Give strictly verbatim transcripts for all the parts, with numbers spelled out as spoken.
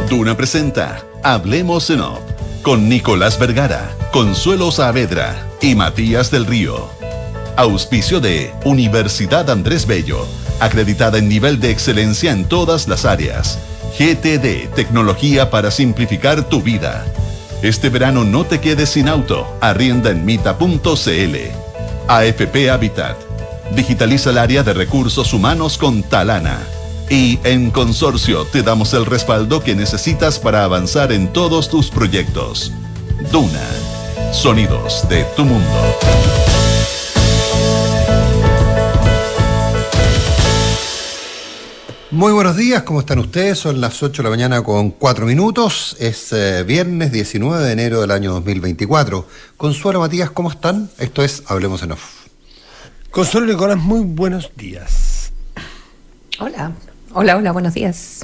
Duna presenta Hablemos en Off con Nicolás Vergara, Consuelo Saavedra y Matías del Río. Auspicio de Universidad Andrés Bello, acreditada en nivel de excelencia en todas las áreas. G T D, tecnología para simplificar tu vida. Este verano no te quedes sin auto, arrienda en mita punto cl. A F P Habitat, digitaliza el área de recursos humanos con Talana. Y en Consorcio te damos el respaldo que necesitas para avanzar en todos tus proyectos. Duna, sonidos de tu mundo. Muy buenos días, ¿cómo están ustedes? Son las ocho de la mañana con cuatro minutos. Es eh, viernes diecinueve de enero del año dos mil veinticuatro. Consuelo, Matías, ¿cómo están? Esto es Hablemos en Off. Consuelo, Nicolás, muy buenos días. Hola. Hola, hola, buenos días.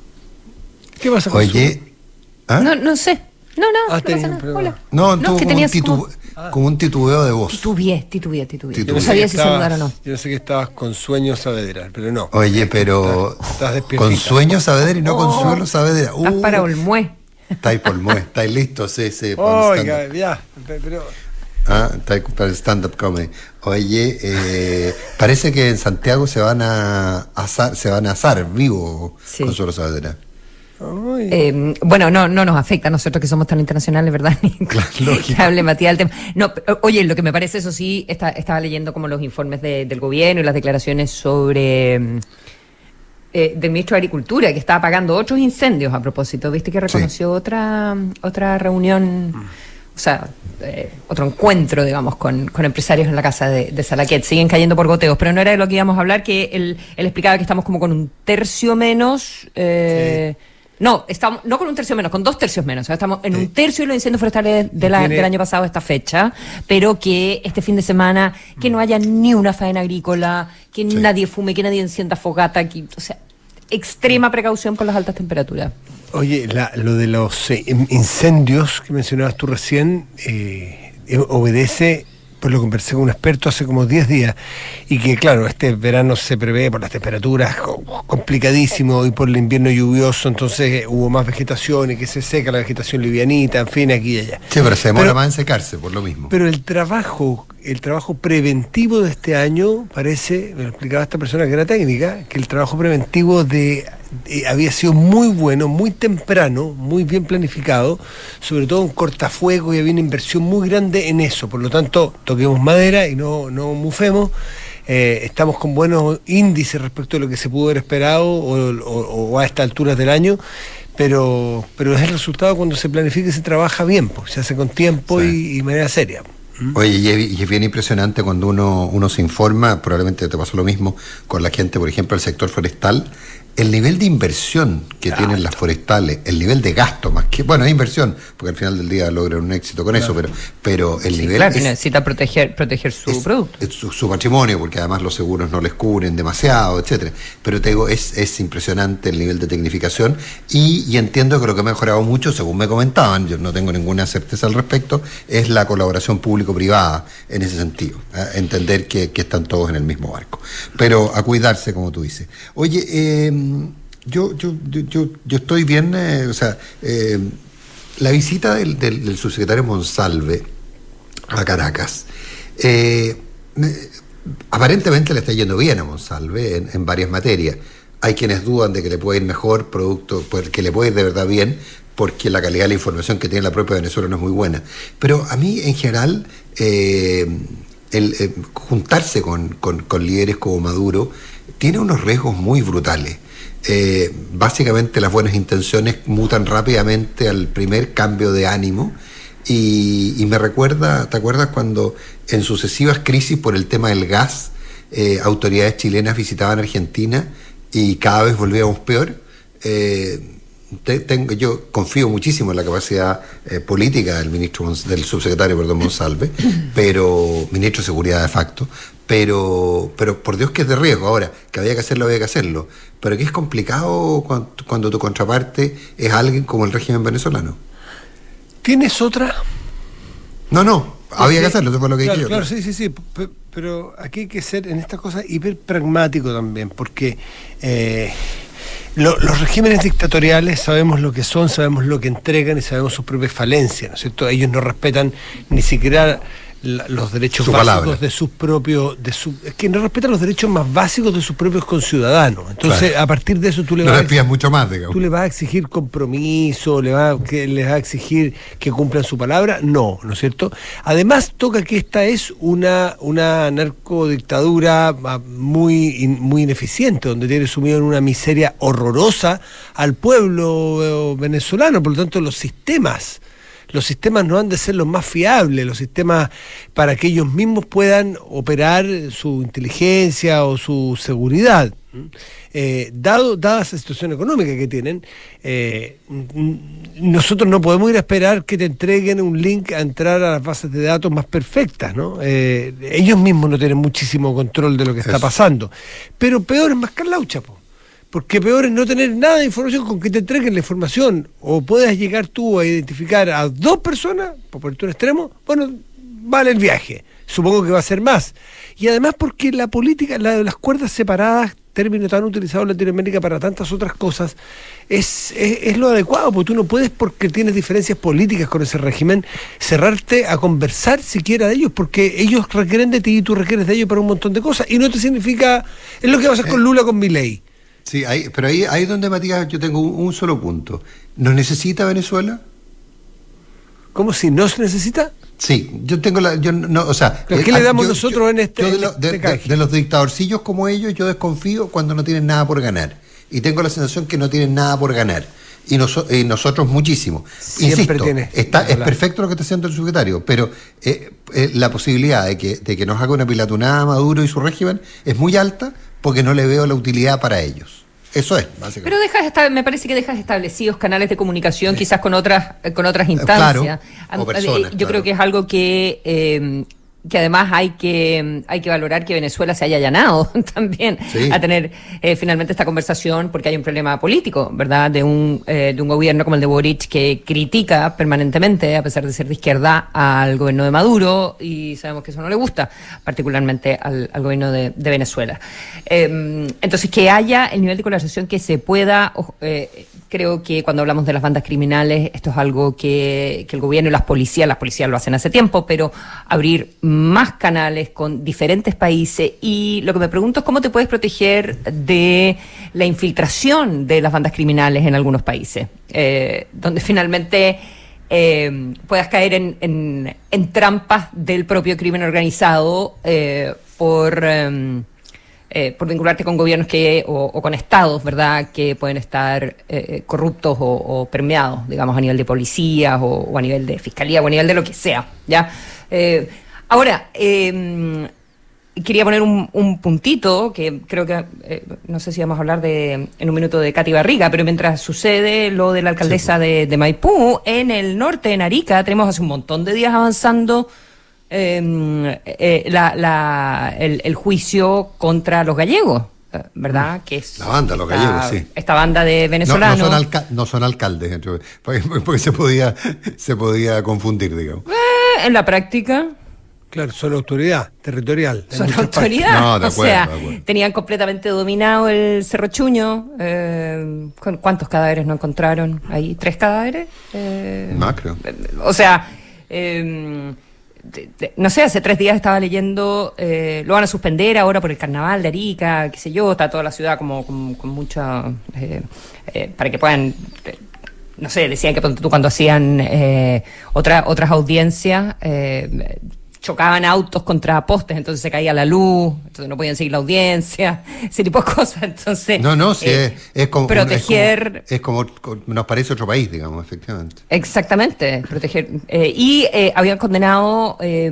¿Qué pasa, Consuelo? Oye, ¿ah? No, no sé. No, no, Ah, no pasa nada. problema. Hola. No, No, tuvo que como, tenías un titu- como- Ah. como un titubeo de voz. Titubeé, titubeé, titubeé. Titubeé. No Yo sabía que si estabas- saludar o no. Yo sé que estabas con Sueño Saavedra, pero no. Oye, pero Estás- estás despiertita. con Sueño Saavedra y no Oh. Consuelo Saavedra. Estás Uh, para Olmué. Estáis por mue, estáis listos, sí, sí. para el Oiga, stand-up. ya, pe- pero... Ah, estáis para el stand-up comedy. Oye, eh, parece que en Santiago se van a asar, se van a asar vivo Sí. Consuelo Saavedra. Ay, Eh, bueno, no, no nos afecta a nosotros que somos tan internacionales, ¿verdad, Nico? Claro, lógico. Que hable Matías del tema. No, pero, oye, lo que me parece, eso sí, está, estaba leyendo como los informes de- del gobierno y las declaraciones sobre mm, eh, del ministro de Agricultura, que estaba apagando otros incendios a propósito. ¿Viste que reconoció otra otra reunión, o sea, eh, otro encuentro, digamos, con, con empresarios en la casa de, de Salaquet? Siguen cayendo por goteos, pero no era de lo que íbamos a hablar, que él, él explicaba que estamos como con un tercio menos... Eh, No, estamos no con un tercio menos, con dos tercios menos. O sea, estamos en Sí. un tercio de los incendios forestales de la- Tiene- del año pasado a esta fecha, pero que este fin de semana que no haya ni una faena agrícola, que Sí. nadie fume, que nadie encienda fogata, que, o sea, extrema precaución por las altas temperaturas. Oye, la- lo de los eh, in- incendios que mencionabas tú recién eh, eh, obedece, pues lo conversé con un experto hace como diez días, y que claro, este verano se prevé por las temperaturas co- complicadísimo y por el invierno lluvioso, entonces eh, hubo más vegetación y que se seca la vegetación livianita, en fin, aquí y allá. Sí, pero se demora Pero- más en secarse, por lo mismo. Pero el trabajo, el trabajo preventivo de este año, parece, me lo explicaba esta persona que era técnica, que el trabajo preventivo de, de- había sido muy bueno, muy temprano, muy bien planificado, sobre todo en cortafuegos, y había una inversión muy grande en eso. Por lo tanto, toquemos madera y no, no mufemos. Eh, estamos con buenos índices respecto a lo que se pudo haber esperado o, o- o a estas alturas del año. Pero, pero es el resultado cuando se planifica y se trabaja bien, pues, se hace con tiempo Sí. y, y de manera seria. Oye, y es, y es bien impresionante cuando uno, uno se informa, probablemente te pasó lo mismo con la gente, por ejemplo, del sector forestal, el nivel de inversión que Gasto. tienen las forestales, el nivel de gasto más que, bueno, es inversión, porque al final del día logran un éxito con eso, pero, pero el Sí, nivel claro, es, necesita proteger proteger su es- producto. es su, su patrimonio, porque además los seguros no les cubren demasiado, etcétera. Pero te digo, es, es impresionante el nivel de tecnificación y, y entiendo que lo que ha mejorado mucho, según me comentaban, yo no tengo ninguna certeza al respecto, es la colaboración público-privada en ese sentido. ¿eh? Entender que, que están todos en el mismo barco. Pero a cuidarse, como tú dices. Oye, eh, yo, yo, yo, yo, yo estoy bien, eh, o sea, eh, la visita del, del, del subsecretario Monsalve a Caracas, eh, me- aparentemente le está yendo bien a Monsalve en, en varias materias. Hay quienes dudan de que le puede ir mejor, producto, pues, que le puede ir de verdad bien, porque la calidad de la información que tiene la propia Venezuela no es muy buena. Pero a mí, en general, eh, el eh, juntarse con, con, con líderes como Maduro tiene unos riesgos muy brutales. Eh, básicamente las buenas intenciones mutan rápidamente al primer cambio de ánimo y, y me recuerda, ¿te acuerdas cuando en sucesivas crisis por el tema del gas eh, autoridades chilenas visitaban Argentina y cada vez volvíamos peor? Eh, te- tengo, yo confío muchísimo en la capacidad eh, política del ministro Mons- del subsecretario, perdón, Monsalve, pero ministro de Seguridad de facto, pero, pero por Dios que es de riesgo. Ahora, que había que hacerlo, había que hacerlo, pero que es complicado cuando, cuando tu contraparte es alguien como el régimen venezolano. ¿Tienes otra? No, no, había que hacerlo, eso fue lo que claro, dije yo. Claro, sí, sí, sí. P- Pero aquí hay que ser en estas cosas hiper pragmático también, porque eh, Lo, los regímenes dictatoriales sabemos lo que son, sabemos lo que entregan y sabemos sus propias falencias, ¿no es cierto? Ellos no respetan ni siquiera la, los derechos Su básicos palabra. de sus propios, de su, es que no respetan los derechos más básicos de sus propios conciudadanos. Entonces, Claro. a partir de eso tú le No vas les a pidas mucho más, digamos. ¿Tú le vas a exigir compromiso? ¿Le vas a, que, les vas a exigir que cumplan su palabra? No, ¿no es cierto? Además, toca que esta es una, una narcodictadura ah, muy, in- muy ineficiente, donde tiene sumido en una miseria horrorosa al pueblo eh, venezolano. Por lo tanto, los sistemas... Los sistemas no han de ser los más fiables, los sistemas para que ellos mismos puedan operar su inteligencia o su seguridad. Eh, dado, dada esa situación económica que tienen, eh, nosotros no podemos ir a esperar que te entreguen un link a entrar a las bases de datos más perfectas, ¿no? Eh, ellos mismos no tienen muchísimo control de lo que está Eso. pasando. Pero peor es mascar laucha, po. Porque peor es no tener nada de información con que te entreguen la información o puedas llegar tú a identificar a dos personas, por ponerte un extremo, bueno, vale el viaje. Supongo que va a ser más. Y además porque la política, la de las cuerdas separadas, término tan utilizado en Latinoamérica para tantas otras cosas, es, es, es lo adecuado, porque tú no puedes, porque tienes diferencias políticas con ese régimen, cerrarte a conversar siquiera de ellos, porque ellos requieren de ti y tú requieres de ellos para un montón de cosas. Y no te significa, es lo que va a hacer con Lula, con Milei. Sí, ahí, pero ahí, ahí es donde, Matías, yo tengo un, un solo punto. ¿Nos necesita Venezuela? ¿Cómo si no se necesita? Sí, yo tengo la... Yo no, o sea, ¿Pero qué eh, le damos yo- nosotros yo- en este- yo de, en lo- este de- de- canje? de los dictadorcillos como ellos, yo desconfío cuando no tienen nada por ganar. Y tengo la sensación que no tienen nada por ganar. Y, noso- y nosotros muchísimo. Siempre Insisto, tiene, está, es Nicolás. perfecto lo que está haciendo el secretario, pero eh, eh, la posibilidad de que, de que nos haga una pilatunada a Maduro y su régimen es muy alta porque no le veo la utilidad para ellos. Eso es, básicamente. Pero dejas esta- me parece que dejas establecidos canales de comunicación, Sí. quizás con otras eh, con otras claro, instancias. o Am- personas, eh, Yo claro. creo que es algo que eh, que además hay que hay que valorar que Venezuela se haya allanado también Sí. a tener eh, finalmente esta conversación, porque hay un problema político, ¿verdad? De un eh, de un gobierno como el de Boric que critica permanentemente, a pesar de ser de izquierda, al gobierno de Maduro, y sabemos que eso no le gusta particularmente al, al gobierno de, de Venezuela. Eh, entonces, que haya el nivel de colaboración que se pueda, o- eh, creo que cuando hablamos de las bandas criminales, esto es algo que, que el gobierno y las policías, las policías lo hacen hace tiempo, pero abrir más canales con diferentes países. Y lo que me pregunto es cómo te puedes proteger de la infiltración de las bandas criminales en algunos países, eh, donde finalmente eh, puedas caer en, en, en trampas del propio crimen organizado eh, por... eh, eh, por vincularte con gobiernos que o, o con estados, ¿verdad?, que pueden estar eh, corruptos o, o permeados, digamos, a nivel de policías o, o a nivel de fiscalía o a nivel de lo que sea, ¿ya? Eh, ahora, eh, quería poner un, un puntito, que creo que, eh, no sé si vamos a hablar de en un minuto de Katy Barriga, pero mientras sucede lo de la alcaldesa de, de Maipú, en el norte, en Arica, tenemos hace un montón de días avanzando eh, eh, la, la, el, el juicio contra los gallegos, eh, ¿verdad? Que es La banda, los esta- gallegos, sí. Esta banda de No, venezolanos. no, son alca- no son alcaldes, entre- porque, porque se podía se podía confundir, digamos. Eh, en la práctica. Claro, son autoridad territorial. en Son muchas partes. autoridad. No, de o acuerdo, sea, de acuerdo. tenían completamente dominado el Cerro Chuño. Eh, ¿con ¿Cuántos cadáveres no encontraron ahí? ¿Tres cadáveres? Eh, No, creo. O sea, eh, de- de- no sé, hace tres días estaba leyendo, eh, lo van a suspender ahora por el carnaval de Arica, qué sé yo, está toda la ciudad como con, con mucha... eh, eh, para que puedan... eh, no sé, decían que ponte tú, cuando hacían eh, otra, otras audiencias, eh, chocaban autos contra postes, entonces se caía la luz, entonces no podían seguir la audiencia, ese tipo de cosas. Entonces, No, no, sí, eh, es, es como. proteger. Es como, es como- nos parece otro país, digamos, efectivamente. Exactamente, proteger. Eh, y eh, habían condenado eh,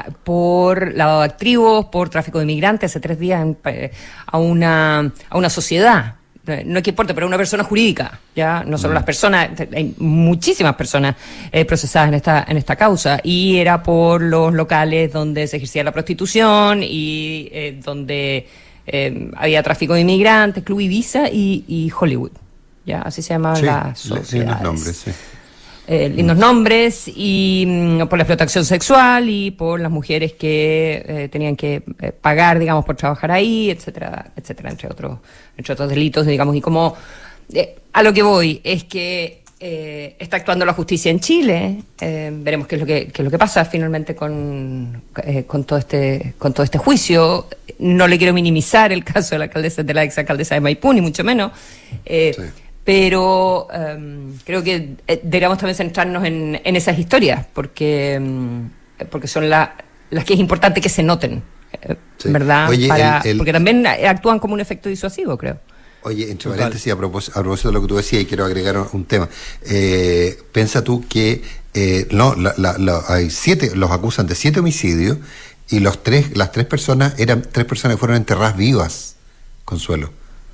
por lavado de activos, por tráfico de inmigrantes hace tres días en, eh, a una a una sociedad. Eh, No es que importe, pero una persona jurídica, ya no solo las personas, hay muchísimas personas eh, procesadas en esta en esta causa, y era por los locales donde se ejercía la prostitución y eh, donde eh, había tráfico de inmigrantes, Club Ibiza y, y Hollywood, ya así se llamaban Sí, las le- tiene sociedades. los nombres, sí. eh, lindos nombres, y mm, por la explotación sexual y por las mujeres que eh, tenían que eh, pagar, digamos, por trabajar ahí, etcétera, etcétera, entre otros, entre otros delitos, digamos, y como eh, a lo que voy es que Eh, está actuando la justicia en Chile, eh, veremos qué es lo que qué es lo que pasa finalmente con eh, con todo este con todo este juicio. No le quiero minimizar el caso de la alcaldesa de la ex alcaldesa de Maipú, ni mucho menos, eh, sí. pero um, creo que eh, deberíamos también centrarnos en, en esas historias, porque um, porque son la, las que es importante que se noten, eh, sí. ¿verdad? Oye, Para, el, el... porque también actúan como un efecto disuasivo, creo. Oye, entre paréntesis, a propósito, a propósito de lo que tú decías, y quiero agregar un tema. Eh, piensa tú que eh, no, la, la, la, hay siete, los acusan de siete homicidios, y los tres, las tres personas eran tres personas que fueron enterradas vivas, Consuelo.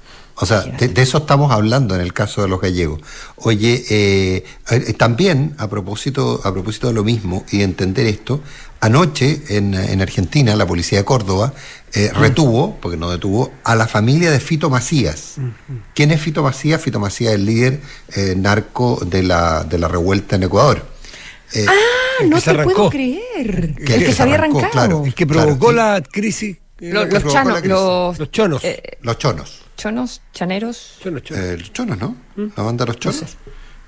O sea, de, de eso estamos hablando en el caso de los gallegos. Oye, eh, eh, también a propósito, a propósito de lo mismo y de entender esto, anoche en, en Argentina la policía de Córdoba eh, retuvo, porque no detuvo, a la familia de Fito Macías. Uh-huh. ¿Quién es Fito Macías? Fito Macías es el líder eh, narco de la, de la revuelta en Ecuador. Eh, ah, no te arrancó. Puedo creer. Que, el que, que se había arrancado. Claro, el que provocó claro, la crisis. Lo, los, chanos, crisis. Los, los chonos. Eh, los chonos. Chonos, chaneros. Chonos, chonos. Eh, los chonos, ¿no? ¿Mm? La banda de los chonos. No sé.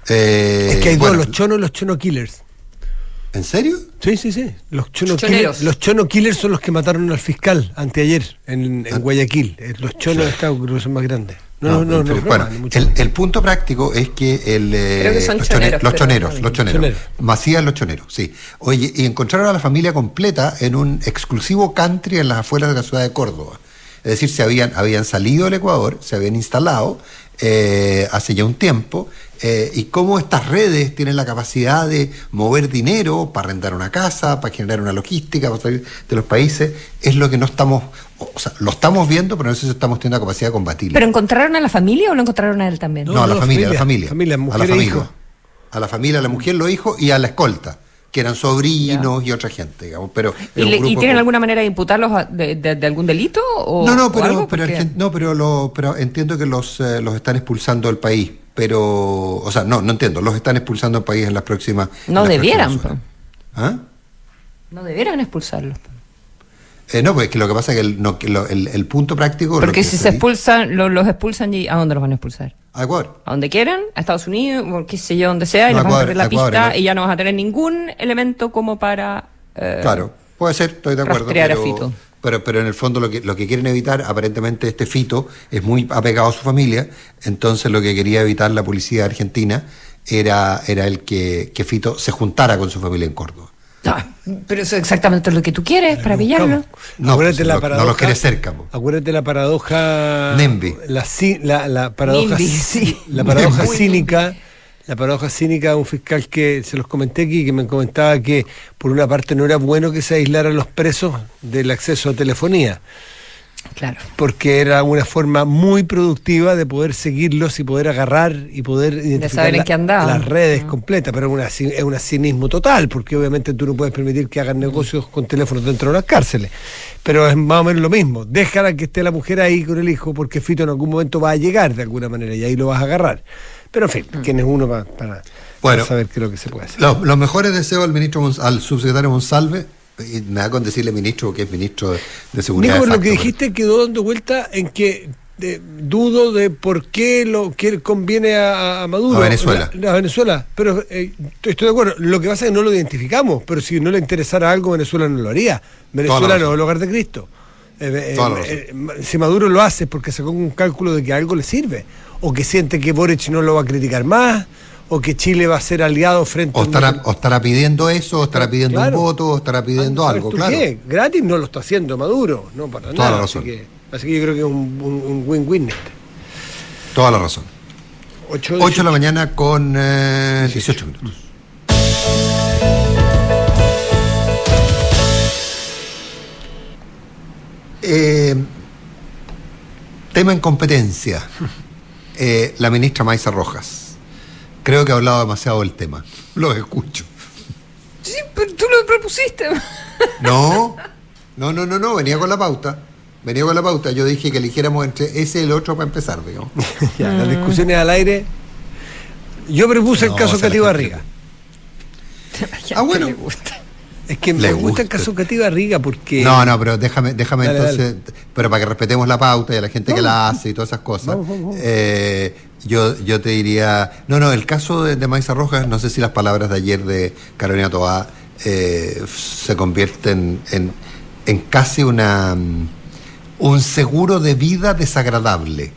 eh, es que hay bueno, dos, los chonos y los chono killers. ¿En serio? Sí, sí, sí. Los chono, killers, los chono killers son los que mataron al fiscal anteayer en, en ah. Guayaquil. Los chonos sí. Estados Unidos son más grandes. No, no, no. no, no bueno, no, el, el punto práctico es que el, eh, que son los, choneros, los choneros, pero, los choneros, choneros. Macías los choneros, sí. Oye, y encontraron a la familia completa en un exclusivo country en las afueras de la ciudad de Córdoba. Es decir, se habían, habían salido del Ecuador, se habían instalado eh, hace ya un tiempo, eh, y cómo estas redes tienen la capacidad de mover dinero para arrendar una casa, para generar una logística, para salir de los países, es lo que no estamos, o sea, lo estamos viendo, pero no sé si estamos teniendo la capacidad de combatirlo. ¿Pero encontraron a la familia o lo encontraron a él también? No, no a la no, familia, familia, a la familia. familia mujer a la familia. E hijo. A la familia, a la mujer, los hijos y a la escolta, que eran sobrinos ya. Y otra gente, digamos. Pero ¿Y, le, ¿y tienen de... alguna manera de imputarlos de, de, de algún delito? O, no, no, pero, algo? pero, Porque... no pero, lo, pero entiendo que los, eh, los están expulsando del país. Pero, o sea, no, no entiendo, los están expulsando del país en las próximas. No las debieran, próximas ¿Ah? No debieran expulsarlos. Eh, no, pues que lo que pasa es que el, no, que lo, el, el punto práctico... Porque si se, se expulsan, lo, los expulsan, y ¿a dónde los van a expulsar? A Ecuador. A donde quieran, a Estados Unidos, o qué sé yo, donde sea, y no, les van a perder la Ecuador, pista, ¿no? Y ya no vas a tener ningún elemento como para... Eh, claro, puede ser, estoy de acuerdo. Rastrear pero, a Fito. Pero, pero en el fondo lo que, lo que quieren evitar, aparentemente este Fito es muy apegado a su familia, entonces lo que quería evitar la policía argentina era, era el que, que Fito se juntara con su familia en Córdoba. Ah, pero eso es exactamente lo que tú quieres, para pillarlo. No, acuérdate pues, la lo, paradoja, no los quieres cerca. Po. Acuérdate la paradoja... Nembi. La, la, la paradoja, Nimbi, sí. la paradoja cínica... La paradoja cínica de un fiscal que se los comenté aquí, que me comentaba que por una parte no era bueno que se aislaran los presos del acceso a telefonía. Claro. Porque era una forma muy productiva de poder seguirlos y poder agarrar y poder identificar saber en la, qué andaban. las redes uh-huh. completas, pero una, es un cinismo total, porque obviamente tú no puedes permitir que hagan negocios con teléfonos dentro de las cárceles. Pero es más o menos lo mismo. Déjala que esté la mujer ahí con el hijo, porque Fito en algún momento va a llegar de alguna manera y ahí lo vas a agarrar. Pero en fin, uh-huh. ¿quién es uno para, para, bueno, para saber qué es lo que se puede hacer? Los, los mejores deseos al ministro Mons, al subsecretario Monsalve. Y me da con decirle ministro que es ministro de, de seguridad. Nico, de facto, lo que dijiste quedó dando vuelta en que de, dudo de por qué lo que conviene a, a Maduro. A Venezuela. A, a Venezuela. Pero eh, estoy de acuerdo. Lo que pasa es que no lo identificamos, pero si no le interesara algo, Venezuela no lo haría. Venezuela no es el hogar de Cristo. Eh, eh, eh, si Maduro lo hace es porque sacó un cálculo de que algo le sirve. O que siente que Boric no lo va a criticar más. O que Chile va a ser aliado frente o estará, a... O estará pidiendo eso, o estará pidiendo claro. un voto, o estará pidiendo algo, claro. ¿Qué? Gratis no lo está haciendo Maduro, no para Toda nada. La razón. Así que, así que yo creo que es un, un, un win-win. Toda la razón. ocho de la mañana con eh, dieciocho minutos. Eh, tema en competencia. Eh, la ministra Maisa Rojas. Creo que ha hablado demasiado del tema. Los escucho. Sí, pero tú lo propusiste. No, no, no, no, no. Venía con la pauta. Venía con la pauta. Yo dije que eligiéramos entre ese y el otro para empezar, digamos. Ya, las discusiones al aire. Yo propuse no, el caso Cati Barriga. Ah, bueno. Es que me gusta el caso Cativa Riga porque... No, no, pero déjame, déjame dale, entonces, dale. Pero para que respetemos la pauta y a la gente no. que la hace y todas esas cosas, Vamos, vamos, vamos. Eh, yo, yo te diría, no, no, el caso de, de Maiza Rojas, no sé si las palabras de ayer de Carolina Toá eh, se convierten en, en casi una un seguro de vida desagradable,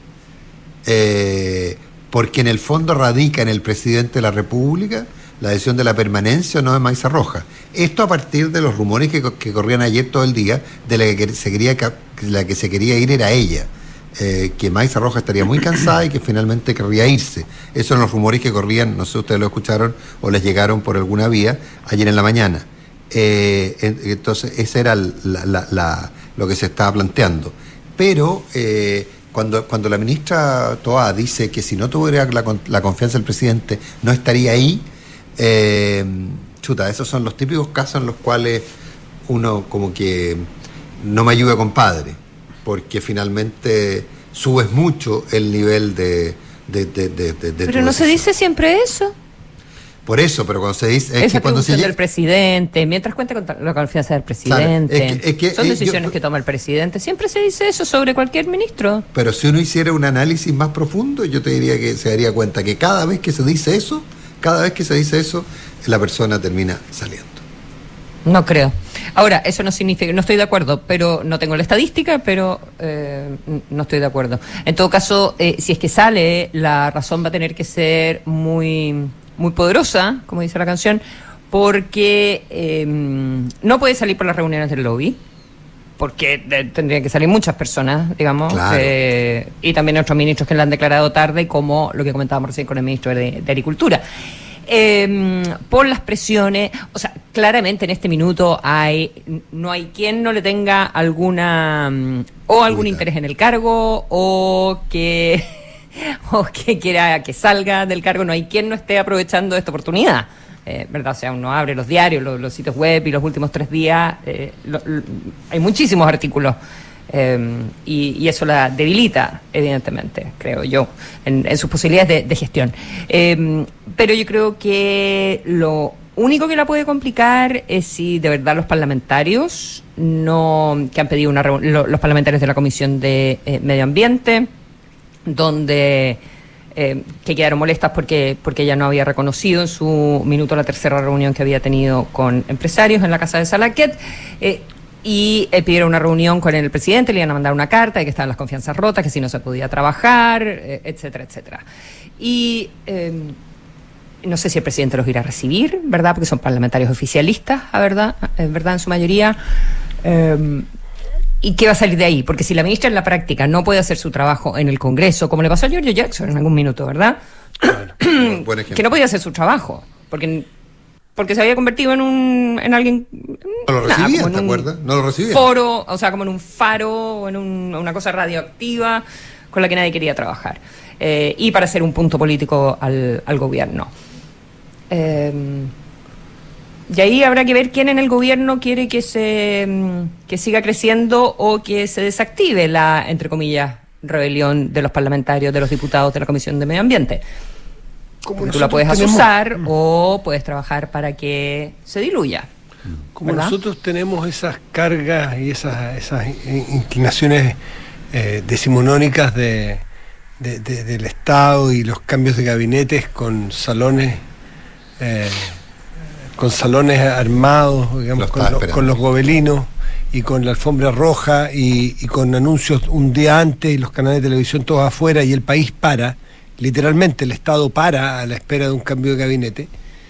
eh, porque en el fondo radica en el presidente de la República la decisión de la permanencia o no de Maiza Rojas. Esto a partir de los rumores que, que corrían ayer todo el día, de la que se quería, la que se quería ir era ella, eh, que Maiza Rojas estaría muy cansada y que finalmente querría irse. Esos son los rumores que corrían, no sé si ustedes lo escucharon o les llegaron por alguna vía ayer en la mañana. Eh, entonces, ese era la, la, la, lo que se estaba planteando. Pero eh, cuando, cuando la ministra Toá dice que si no tuviera la, la confianza del presidente no estaría ahí, Eh, chuta, esos son los típicos casos en los cuales uno como que no me ayuda, compadre, porque finalmente subes mucho el nivel de... de, de, de, de pero no decisión. Se dice siempre eso. Por eso, pero cuando se dice... Es Esa que cuando se llega... del presidente, mientras cuenta con la confianza del presidente, claro, es que, es que, son decisiones yo, que toma el presidente, siempre se dice eso sobre cualquier ministro. Pero si uno hiciera un análisis más profundo, yo te diría que se daría cuenta que cada vez que se dice eso, cada vez que se dice eso, la persona termina saliendo. No creo. Ahora, eso no significa, no estoy de acuerdo, pero no tengo la estadística, pero eh, no estoy de acuerdo. En todo caso, eh, si es que sale, la razón va a tener que ser muy, muy poderosa, como dice la canción, porque eh, no puede salir por las reuniones del lobby, porque eh, tendrían que salir muchas personas, digamos, claro. eh, y también otros ministros que la han declarado tarde, como lo que comentábamos recién con el ministro de, de Agricultura. Eh, por las presiones, o sea, claramente en este minuto hay no hay quien no le tenga alguna o algún Uy, interés en el cargo o que o que quiera que salga del cargo, no hay quien no esté aprovechando esta oportunidad. Eh, ¿verdad? O sea, uno abre los diarios, los, los sitios web y los últimos tres días eh, lo, lo, hay muchísimos artículos eh, y, y eso la debilita, evidentemente, creo yo, en, en sus posibilidades de, de gestión. Eh, pero yo creo que lo único que la puede complicar es si de verdad los parlamentarios no que han pedido una reunión, lo, los parlamentarios de la Comisión de eh, Medio Ambiente, donde Eh, que quedaron molestas porque porque ella no había reconocido en su minuto la tercera reunión que había tenido con empresarios en la casa de Salaquet, eh, y eh, pidieron una reunión con el presidente, le iban a mandar una carta de que estaban las confianzas rotas, que si no se podía trabajar, eh, etcétera, etcétera. Y eh, no sé si el presidente los irá a recibir, ¿verdad? Porque son parlamentarios oficialistas, a verdad, en verdad, en su mayoría. Eh, ¿Y qué va a salir de ahí? Porque si la ministra en la práctica no puede hacer su trabajo en el Congreso, como le pasó a Giorgio Jackson en algún minuto, ¿verdad? Bueno, buen ejemplo. Que no podía hacer su trabajo, porque porque se había convertido en un en alguien... No lo recibían, ¿te acuerdas? No lo recibían. Foro, o sea, como en un faro, o en un, una cosa radioactiva con la que nadie quería trabajar. Eh, y para hacer un punto político al, al gobierno. Eh... Y ahí habrá que ver quién en el gobierno quiere que se que siga creciendo o que se desactive la, entre comillas, rebelión de los parlamentarios, de los diputados de la Comisión de Medio Ambiente. Como tú la puedes tenemos, asusar o puedes trabajar para que se diluya. Como ¿verdad? Nosotros tenemos esas cargas y esas, esas inclinaciones eh, decimonónicas de, de, de, del Estado y los cambios de gabinetes con salones... Eh, con salones armados, digamos, con, lo, con los gobelinos y con la alfombra roja y, y con anuncios un día antes y los canales de televisión todos afuera y el país para, literalmente el Estado para a la espera de un cambio de gabinete.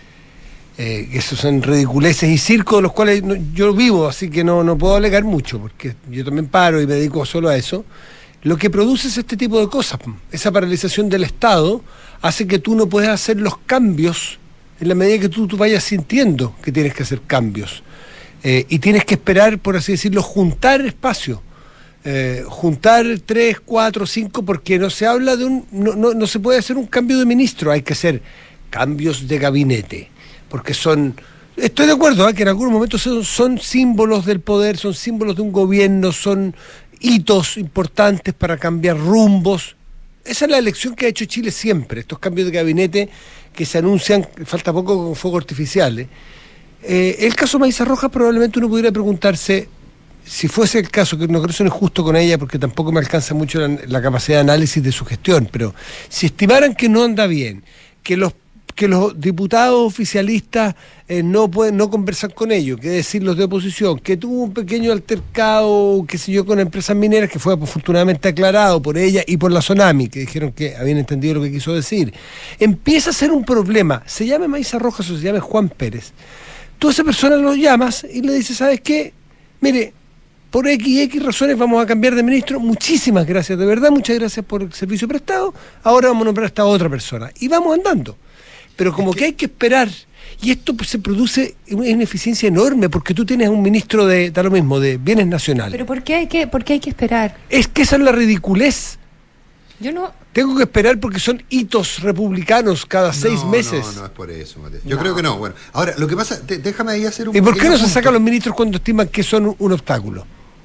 Eh, esos son ridiculeces y circos de los cuales no, yo vivo, así que no, no puedo alegar mucho, porque yo también paro y me dedico solo a eso. Lo que produce es este tipo de cosas. Esa paralización del Estado hace que tú no puedas hacer los cambios en la medida que tú, tú vayas sintiendo que tienes que hacer cambios. Eh, y tienes que esperar, por así decirlo, juntar espacio. Eh, juntar tres, cuatro, cinco, porque no se habla de un... No, no, no se puede hacer un cambio de ministro, hay que hacer cambios de gabinete. Porque son... Estoy de acuerdo, ¿eh? Que en algunos momentos son, son símbolos del poder, son símbolos de un gobierno, son hitos importantes para cambiar rumbos. Esa es la elección que ha hecho Chile siempre, estos cambios de gabinete que se anuncian, falta poco con fuegos artificiales, Eh, el caso Maíza Rojas probablemente uno pudiera preguntarse, si fuese el caso, que no creo que eso no es justo con ella porque tampoco me alcanza mucho la, la capacidad de análisis de su gestión, pero si estimaran que no anda bien, que los que los diputados oficialistas eh, no pueden no conversar con ellos, que decir los de oposición, que tuvo un pequeño altercado, qué sé yo, con empresas mineras, que fue afortunadamente aclarado por ella y por la Sonami, que dijeron que habían entendido lo que quiso decir, empieza a ser un problema, se llame Maíza Rojas o se llame Juan Pérez, tú a esa persona lo llamas y le dices, ¿sabes qué? Mire, por X y X razones vamos a cambiar de ministro, muchísimas gracias, de verdad, muchas gracias por el servicio prestado, ahora vamos a nombrar a esta otra persona, y vamos andando. Pero como es que, que hay que esperar, y esto pues, se produce una ineficiencia enorme, porque tú tienes un ministro de, da lo mismo, de bienes nacionales. ¿Pero por qué hay que, por qué hay que esperar? Es que esa es la ridiculez. Yo no... Tengo que esperar porque son hitos republicanos cada seis no, meses. No, no es por eso, Mateo. Yo no. creo que no. Bueno, ahora, lo que pasa, te, déjame ahí hacer un... ¿Y por qué no punto. se sacan los ministros cuando estiman que son un, un obstáculo?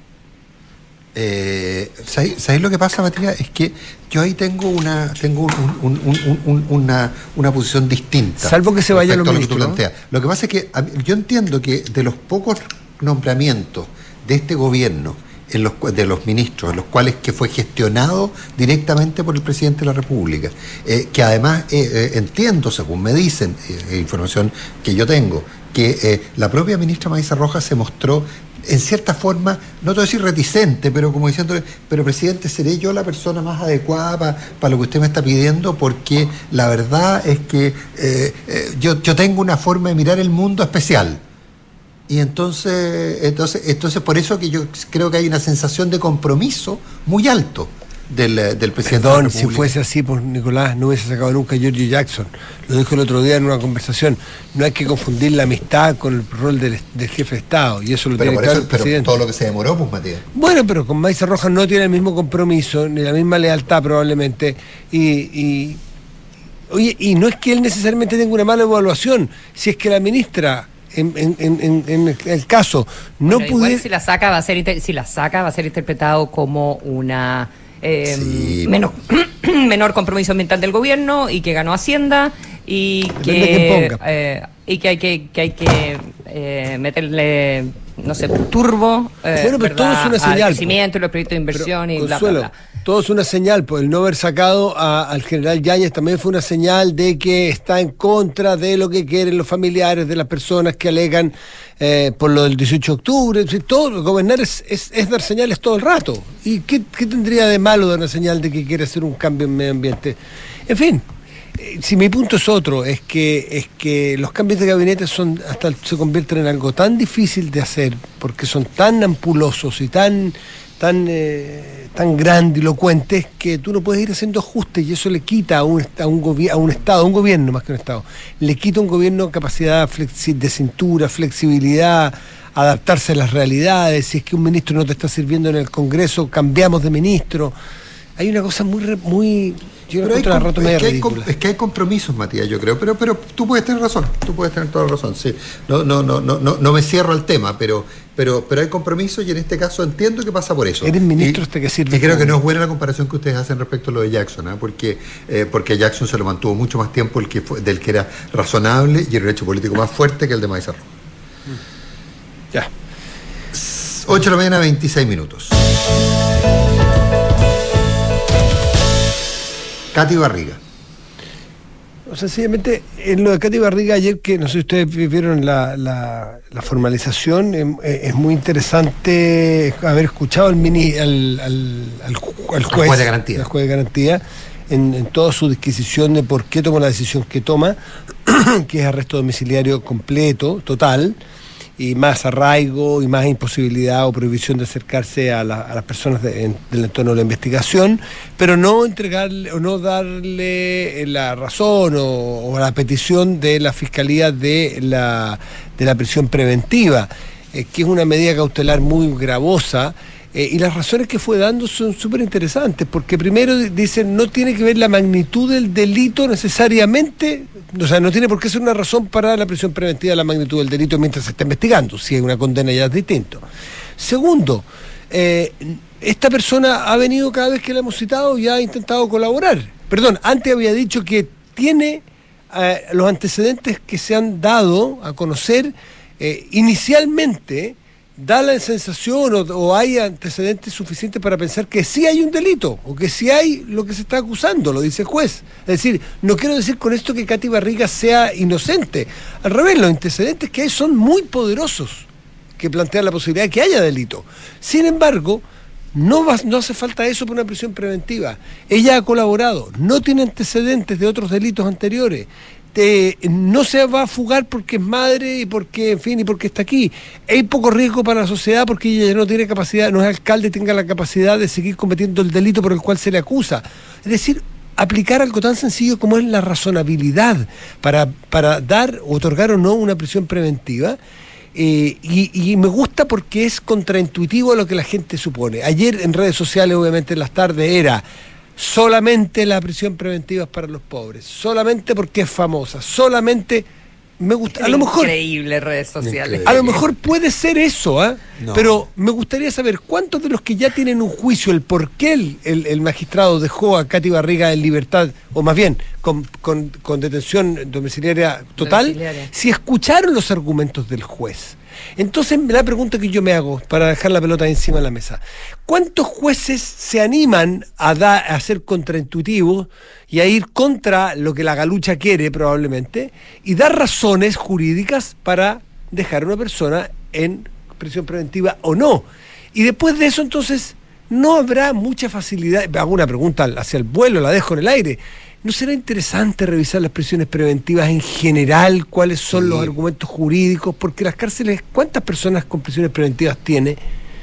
Eh, ¿sabéis, ¿Sabéis lo que pasa, Matías? Es que yo ahí tengo una tengo un, un, un, un, una, una posición distinta. Salvo que se vayan los ministros. Lo que, ¿no? lo que pasa es que yo entiendo que de los pocos nombramientos de este gobierno, en los, de los ministros, en los cuales que fue gestionado directamente por el presidente de la República, eh, que además eh, eh, entiendo, según me dicen, eh, información que yo tengo, que eh, la propia ministra Maíza Rojas se mostró en cierta forma, no te voy a decir reticente, pero como diciéndole, pero presidente, ¿seré yo la persona más adecuada para pa lo que usted me está pidiendo? Porque la verdad es que eh, eh, yo, yo tengo una forma de mirar el mundo especial. Y entonces, entonces, entonces por eso que yo creo que hay una sensación de compromiso muy alto del, del presidente Perdón, de la República. si fuese así, pues Nicolás no hubiese sacado nunca a Giorgio Jackson. Lo dijo el otro día en una conversación. No hay que confundir la amistad con el rol del, del jefe de Estado. Y eso lo pero tiene por claro eso, el pero presidente. todo lo que se demoró, pues, Matías. Bueno, pero con Maíza Rojas no tiene el mismo compromiso, ni la misma lealtad probablemente. Y, y, oye, y no es que él necesariamente tenga una mala evaluación. Si es que la ministra... En, en, en, en el caso no bueno, pudiera... si la saca va a ser inter... si la saca va a ser interpretado como una eh, sí. menor, menor compromiso ambiental del gobierno y que ganó Hacienda y Depende de que quién ponga. eh, y que hay que, que hay que eh, meterle no sé turbo eh, bueno, pero todo es una al señal, crecimiento y los proyectos de inversión pero, y bla, Consuelo, bla, bla. todo es una señal, pues el no haber sacado a, al general Yáñez también fue una señal de que está en contra de lo que quieren los familiares de las personas que alegan eh, por lo del dieciocho de octubre. Todo, gobernar es, es, es dar señales todo el rato. ¿Y qué, qué tendría de malo dar una señal de que quiere hacer un cambio en medio ambiente? En fin, eh, si mi punto es otro, es que, es que los cambios de gabinete son hasta se convierten en algo tan difícil de hacer, porque son tan ampulosos y tan... tan eh, tan grandilocuentes que tú no puedes ir haciendo ajustes y eso le quita a un, a un, gobi- a un Estado, a un gobierno más que un Estado, le quita a un gobierno capacidad flexi- de cintura, flexibilidad, adaptarse a las realidades. Si es que un ministro no te está sirviendo en el Congreso, cambiamos de ministro. Hay una cosa muy... Re, muy yo Pero hay encuentro a com- rato es, media que hay com- ridícula. es que hay compromisos, Matías, yo creo, pero pero tú puedes tener razón, tú puedes tener toda la razón, sí. No, no, no, no, no, no me cierro al tema, pero, pero, pero hay compromisos y en este caso entiendo que pasa por eso. Eres ministro y, hasta que sirve y creo como- que no es buena la comparación que ustedes hacen respecto a lo de Jackson, ¿eh? porque, eh, porque Jackson se lo mantuvo mucho más tiempo el que fue, del que era razonable y el derecho político más fuerte que el de Maíza Rojas. Ya. ocho de la mañana, veintiséis minutos. Katy Barriga. O sencillamente, en lo de Katy Barriga ayer, que no sé si ustedes vieron la, la, la formalización, eh, es muy interesante haber escuchado al mini al, al, al, ju- al juez, juez de garantía. al juez de garantía en, en toda su disquisición de por qué toma la decisión que toma, que es arresto domiciliario completo, total, y más arraigo y más imposibilidad o prohibición de acercarse a, la, a las personas de, en, del entorno de la investigación, pero no entregarle o no darle la razón o, o la petición de la Fiscalía de la, de la prisión preventiva, eh, que es una medida cautelar muy gravosa. Eh, y las razones que fue dando son súper interesantes, porque primero dicen no tiene que ver la magnitud del delito necesariamente, o sea, no tiene por qué ser una razón para la prisión preventiva la magnitud del delito mientras se está investigando, si hay una condena ya es distinto. Segundo, eh, esta persona ha venido cada vez que la hemos citado y ha intentado colaborar. Perdón, antes había dicho que tiene eh, los antecedentes que se han dado a conocer eh, inicialmente da la sensación o, o hay antecedentes suficientes para pensar que sí hay un delito o que sí hay lo que se está acusando, lo dice el juez. Es decir, no quiero decir con esto que Katy Barriga sea inocente. Al revés, los antecedentes que hay son muy poderosos que plantean la posibilidad de que haya delito. Sin embargo, no, va, no hace falta eso por una prisión preventiva. Ella ha colaborado, no tiene antecedentes de otros delitos anteriores. Eh, no se va a fugar porque es madre y porque, en fin, y porque está aquí. Hay poco riesgo para la sociedad porque ella no tiene capacidad, no es alcalde, tenga la capacidad de seguir cometiendo el delito por el cual se le acusa. Es decir, aplicar algo tan sencillo como es la razonabilidad para, para dar, otorgar o no una prisión preventiva. Eh, y, y me gusta porque es contraintuitivo a lo que la gente supone. Ayer en redes sociales, obviamente en las tardes, era solamente la prisión preventiva es para los pobres, solamente porque es famosa, solamente me gusta, a lo mejor increíble redes sociales. A lo mejor puede ser eso, ¿eh? No. Pero me gustaría saber cuántos de los que ya tienen un juicio, el por qué el, el, el magistrado dejó a Katy Barriga en libertad, o más bien con, con, con detención domiciliaria total, domiciliaria. Si escucharon los argumentos del juez. Entonces la pregunta que yo me hago, para dejar la pelota encima de la mesa, ¿cuántos jueces se animan a, da, a ser contraintuitivos y a ir contra lo que la galucha quiere probablemente y dar razones jurídicas para dejar a una persona en prisión preventiva o no? Y después de eso entonces no habrá mucha facilidad. Hago una pregunta hacia el vuelo, la dejo en el aire. ¿No será interesante revisar las prisiones preventivas en general? ¿Cuáles son sí. los argumentos jurídicos? Porque las cárceles, ¿cuántas personas con prisiones preventivas tiene?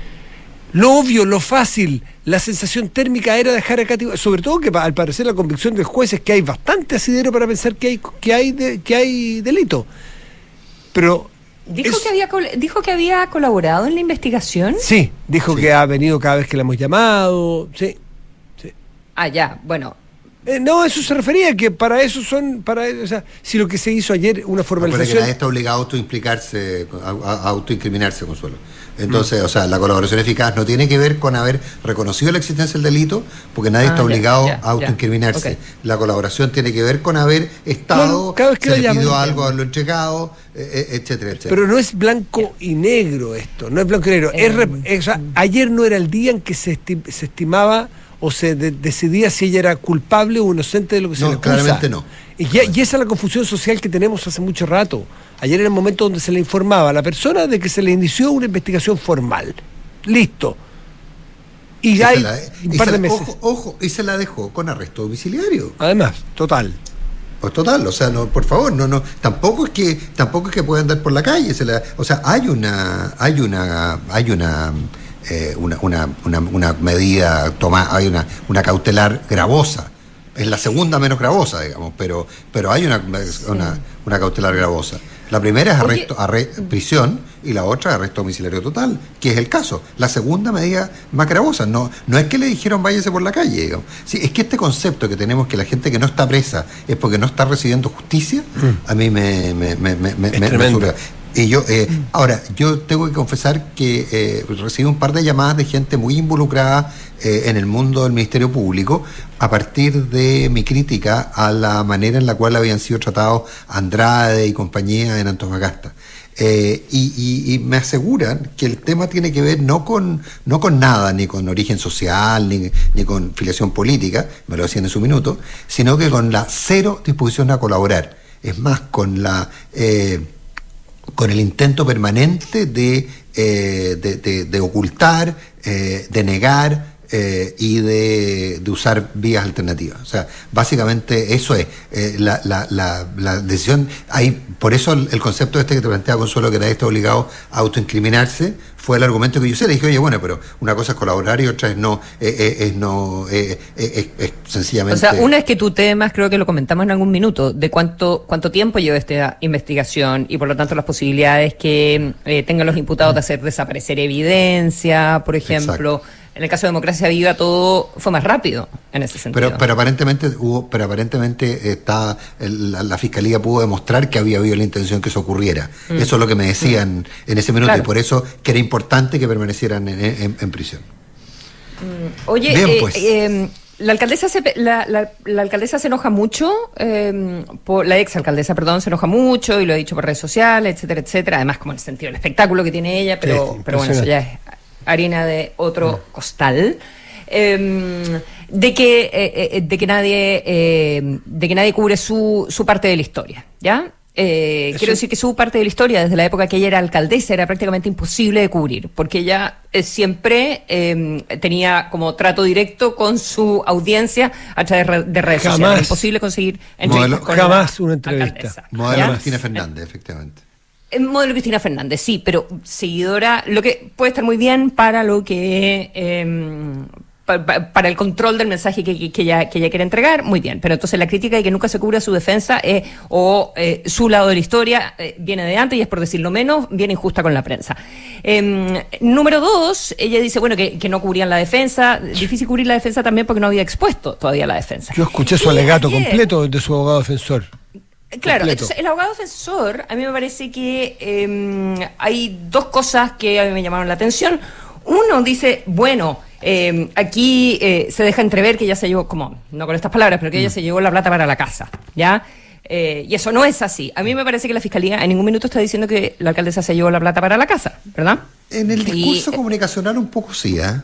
Lo obvio, lo fácil, la sensación térmica era dejar a Katy, sobre todo que al parecer la convicción del juez es que hay bastante asidero para pensar que hay, que hay, de, que hay delito. Pero ¿Dijo, es, que había, ¿Dijo que había colaborado en la investigación? Sí, dijo sí. que ha venido cada vez que la hemos llamado, sí. sí. Ah, ya, bueno. Eh, no, eso se refería, que para eso son, para, o sea, si lo que se hizo ayer, una formalización... No, que nadie está obligado a autoimplicarse, a, a autoincriminarse, Consuelo. Entonces, mm. o sea, la colaboración eficaz no tiene que ver con haber reconocido la existencia del delito, porque nadie ah, está obligado ya, ya, a autoincriminarse. Okay. La colaboración tiene que ver con haber estado, no, cada vez que se le pidió llaman, algo, haberlo entregado, eh, etcétera, etcétera. Pero no es blanco y negro esto, no es blanco y negro. Eh, es, es, o sea, ayer no era el día en que se, esti se estimaba o se de decidía si ella era culpable o inocente de lo que se no, le acusa. Claramente no. Y, ya, y esa es la confusión social que tenemos hace mucho rato. Ayer era el momento donde se le informaba a la persona de que se le inició una investigación formal. Listo. Y, y hay la, un par de meses. Ojo, ojo, y se la dejó con arresto domiciliario. Además, total. Pues total, o sea, no, por favor, no, no, tampoco es que, tampoco es que pueda andar por la calle. Se la, o sea, hay una, hay una, hay una Eh, una, una, una, una medida tomada, hay una, una cautelar gravosa, es la segunda menos gravosa, digamos, pero, pero hay una, una, una cautelar gravosa. La primera es arresto, arresto, prisión, y la otra es arresto domiciliario total, que es el caso. La segunda medida más gravosa, no, no es que le dijeron váyase por la calle, digamos. Sí, es que este concepto que tenemos que la gente que no está presa es porque no está recibiendo justicia, mm. a mí me, me, me, me, me, me, me surge. Y yo, eh, ahora, yo tengo que confesar que eh, recibí un par de llamadas de gente muy involucrada eh, en el mundo del Ministerio Público a partir de mi crítica a la manera en la cual habían sido tratados Andrade y compañía en Antofagasta. Eh, y, y, y me aseguran que el tema tiene que ver no con, no con nada, ni con origen social, ni, ni con filiación política, me lo decían en su minuto, sino que con la cero disposición a colaborar. Es más, con la... Eh, con el intento permanente de, eh, de, de, de ocultar, eh, de negar eh, y de, de usar vías alternativas. O sea, básicamente eso es eh, la, la, la, la decisión. Hay, por eso el, el concepto este que te plantea Consuelo, que nadie está obligado a autoincriminarse, fue el argumento que yo usé. Le dije, oye, bueno, pero una cosa es colaborar y otra es no, eh, eh, es no, eh, eh, eh, eh, sencillamente... O sea, una es que tú temas, creo que lo comentamos en algún minuto, de cuánto cuánto tiempo lleva esta investigación y por lo tanto las posibilidades que eh, tengan los imputados de hacer desaparecer evidencia, por ejemplo... Exacto. En el caso de Democracia Viva todo fue más rápido en ese sentido. Pero, pero aparentemente hubo, pero aparentemente está la, la fiscalía pudo demostrar que había habido la intención que eso ocurriera. Mm. Eso es lo que me decían mm. en ese minuto, claro. Y por eso que era importante que permanecieran en, en, en prisión. Mm. Oye, Bien, pues. eh, eh, la alcaldesa se la, la, la alcaldesa se enoja mucho, eh, por, la ex alcaldesa, perdón, se enoja mucho y lo ha dicho por redes sociales, etcétera, etcétera. Además, como en el sentido del espectáculo que tiene ella, pero, sí, pero bueno, eso ya es harina de otro mm. costal. Eh, de que eh, de que nadie eh, de que nadie cubre su, su parte de la historia, ¿ya? Eh, quiero decir que su parte de la historia, desde la época que ella era alcaldesa, era prácticamente imposible de cubrir, porque ella eh, siempre eh, tenía como trato directo con su audiencia a través de redes jamás, sociales. Era imposible conseguir entrevistas con jamás una entrevista. Modelo Cristina Fernández, efectivamente. En modelo Cristina Fernández, sí, pero seguidora, lo que puede estar muy bien para lo que... Eh, para el control del mensaje que, que, ella, que ella quiere entregar, muy bien. Pero entonces la crítica de que nunca se cubra su defensa eh, o eh, su lado de la historia eh, viene de antes y es, por decirlo menos, bien injusta con la prensa. Eh, número dos, ella dice, bueno, que, que no cubrían la defensa. Difícil cubrir la defensa también porque no había expuesto todavía la defensa. Yo escuché su y, alegato y, completo de su abogado defensor. Claro, entonces, el abogado defensor, a mí me parece que eh, hay dos cosas que a mí me llamaron la atención. Uno dice, bueno... Eh, aquí eh, se deja entrever que ella se llevó, como, no con estas palabras, pero que ella se llevó la plata para la casa, ¿ya? Eh, y eso no es así. A mí me parece que la Fiscalía en ningún minuto está diciendo que la alcaldesa se llevó la plata para la casa, ¿verdad? En el discurso y, comunicacional un poco sí, ¿eh?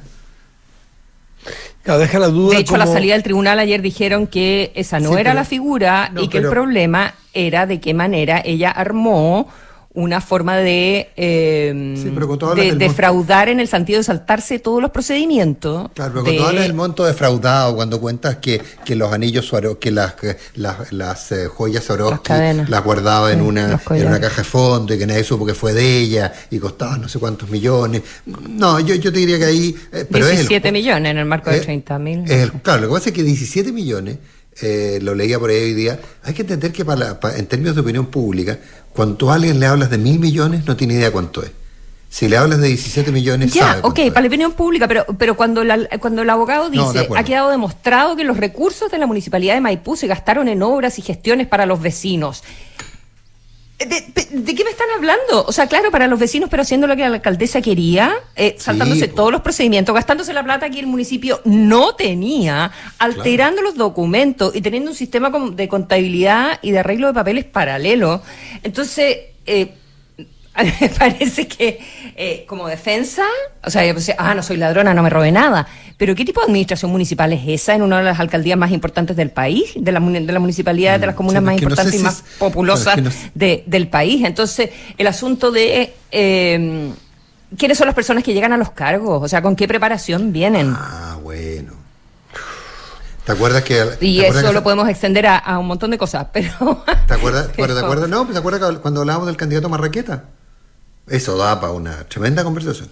Claro, deja la duda. De hecho, como... a la salida del tribunal ayer dijeron que esa no sí, era pero, la figura no, y que pero... el problema era de qué manera ella armó una forma de, eh, sí, pero con todo de defraudar monto. En el sentido de saltarse todos los procedimientos. Claro, pero cuando de... hablas del monto defraudado, cuando cuentas que, que los anillos Swarovski, que las, las, las eh, joyas Swarovski las, las guardaba en, sí, una, en una caja de fondo y que nadie supo que fue de ella y costaba no sé cuántos millones. No, yo, yo te diría que ahí... Eh, pero diecisiete es el, millones en el marco de treinta mil. Claro, lo que pasa es que diecisiete millones... Eh, lo leía por ahí hoy día, hay que entender que para la, para, en términos de opinión pública, cuando a alguien le hablas de mil millones, no tiene idea cuánto es. Si le hablas de diecisiete millones, ya, sabe ok, para la opinión pública, pero pero cuando, la, cuando el abogado dice, no, ha quedado demostrado que los recursos de la Municipalidad de Maipú se gastaron en obras y gestiones para los vecinos. ¿De, de, ¿De qué me están hablando? O sea, claro, para los vecinos, pero haciendo lo que la alcaldesa quería, eh, saltándose sí, todos los procedimientos, gastándose la plata que el municipio no tenía, alterando claro. los documentos y teniendo un sistema de contabilidad y de arreglo de papeles paralelo. Entonces, eh, a mí me parece que eh, como defensa, o sea, yo pensé, ah, no soy ladrona, no me robé nada. Pero ¿qué tipo de administración municipal es esa en una de las alcaldías más importantes del país, de la, de la municipalidad, mm, de las comunas sí, más importantes no sé y si más es, populosas claro, es que no... de, del país? Entonces, el asunto de eh, ¿quiénes son las personas que llegan a los cargos? O sea, ¿con qué preparación vienen? Ah, bueno. ¿Te acuerdas que... Y ¿te acuerdas eso que lo podemos extender a, a un montón de cosas, pero... ¿Te acuerdas? Pero, ¿te acuerdas? No, ¿te acuerdas que cuando hablábamos del candidato Marraqueta? Eso da para una tremenda conversación.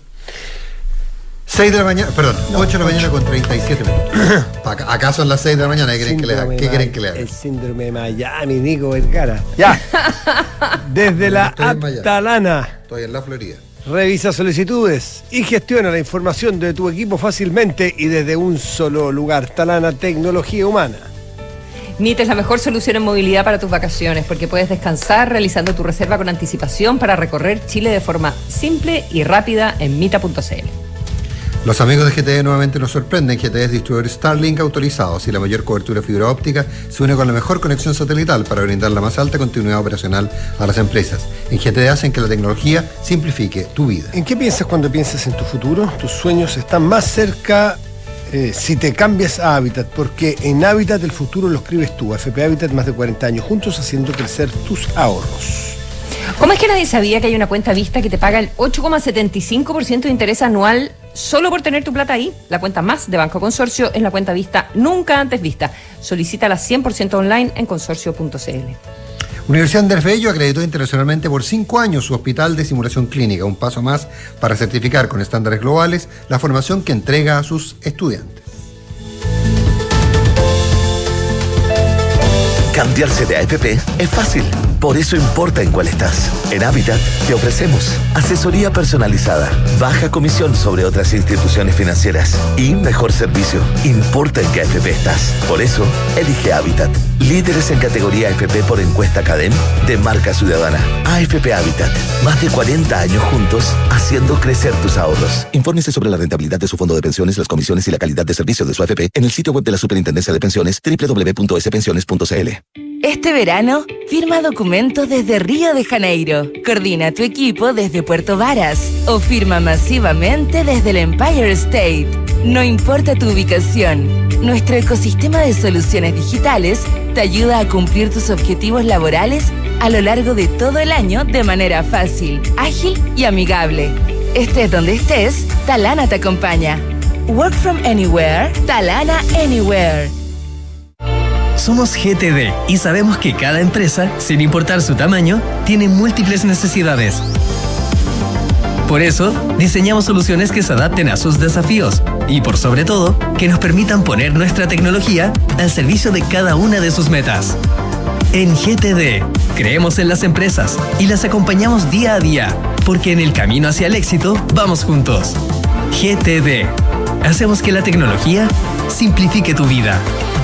seis de la mañana, perdón, no, ocho de la mañana con treinta y siete minutos. Acá son las seis de la mañana, ¿qué quieren que le haga? ¿Qué quieren que le haga? El síndrome de Miami, Nico Vergara. Ya. Desde la Atalana. Estoy en la Florida. Revisa solicitudes y gestiona la información de tu equipo fácilmente y desde un solo lugar. Talana Tecnología Humana. Nite es la mejor solución en movilidad para tus vacaciones porque puedes descansar realizando tu reserva con anticipación para recorrer Chile de forma simple y rápida en mita punto c l. Los amigos de G T E nuevamente nos sorprenden. G T E es distribuidor Starlink autorizado y la mayor cobertura de fibra óptica se une con la mejor conexión satelital para brindar la más alta continuidad operacional a las empresas. En G T E hacen que la tecnología simplifique tu vida. ¿En qué piensas cuando piensas en tu futuro? Tus sueños están más cerca eh, si te cambias a Habitat, porque en Habitat el futuro lo escribes tú. F P Habitat, más de cuarenta años juntos haciendo crecer tus ahorros. ¿Cómo es que nadie sabía que hay una cuenta Vista que te paga el ocho coma setenta y cinco por ciento de interés anual solo por tener tu plata ahí? La cuenta más de Banco Consorcio es la cuenta Vista nunca antes vista. Solicítala cien por ciento online en consorcio punto c l. Universidad Andrés Bello acreditó internacionalmente por cinco años su hospital de simulación clínica, un paso más para certificar con estándares globales la formación que entrega a sus estudiantes. Cambiarse de A F P es fácil. Por eso importa en cuál estás. En Habitat te ofrecemos asesoría personalizada, baja comisión sobre otras instituciones financieras y mejor servicio. Importa en qué A F P estás. Por eso, elige Habitat. Líderes en categoría A F P por encuesta Cadem de Marca Ciudadana. A F P Habitat. Más de cuarenta años juntos haciendo crecer tus ahorros. Infórmese sobre la rentabilidad de su fondo de pensiones, las comisiones y la calidad de servicio de su A F P en el sitio web de la Superintendencia de Pensiones doble u doble u doble u punto ese pensiones punto c l. Este verano, firma documentos desde Río de Janeiro, coordina tu equipo desde Puerto Varas o firma masivamente desde el Empire State. No importa tu ubicación, nuestro ecosistema de soluciones digitales te ayuda a cumplir tus objetivos laborales a lo largo de todo el año de manera fácil, ágil y amigable. Estés donde estés, Talana te acompaña. Work from anywhere, Talana Anywhere. Somos G T D y sabemos que cada empresa, sin importar su tamaño, tiene múltiples necesidades. Por eso, diseñamos soluciones que se adapten a sus desafíos y, por sobre todo, que nos permitan poner nuestra tecnología al servicio de cada una de sus metas. En G T D, creemos en las empresas y las acompañamos día a día, porque en el camino hacia el éxito vamos juntos. G T D. Hacemos que la tecnología simplifique tu vida.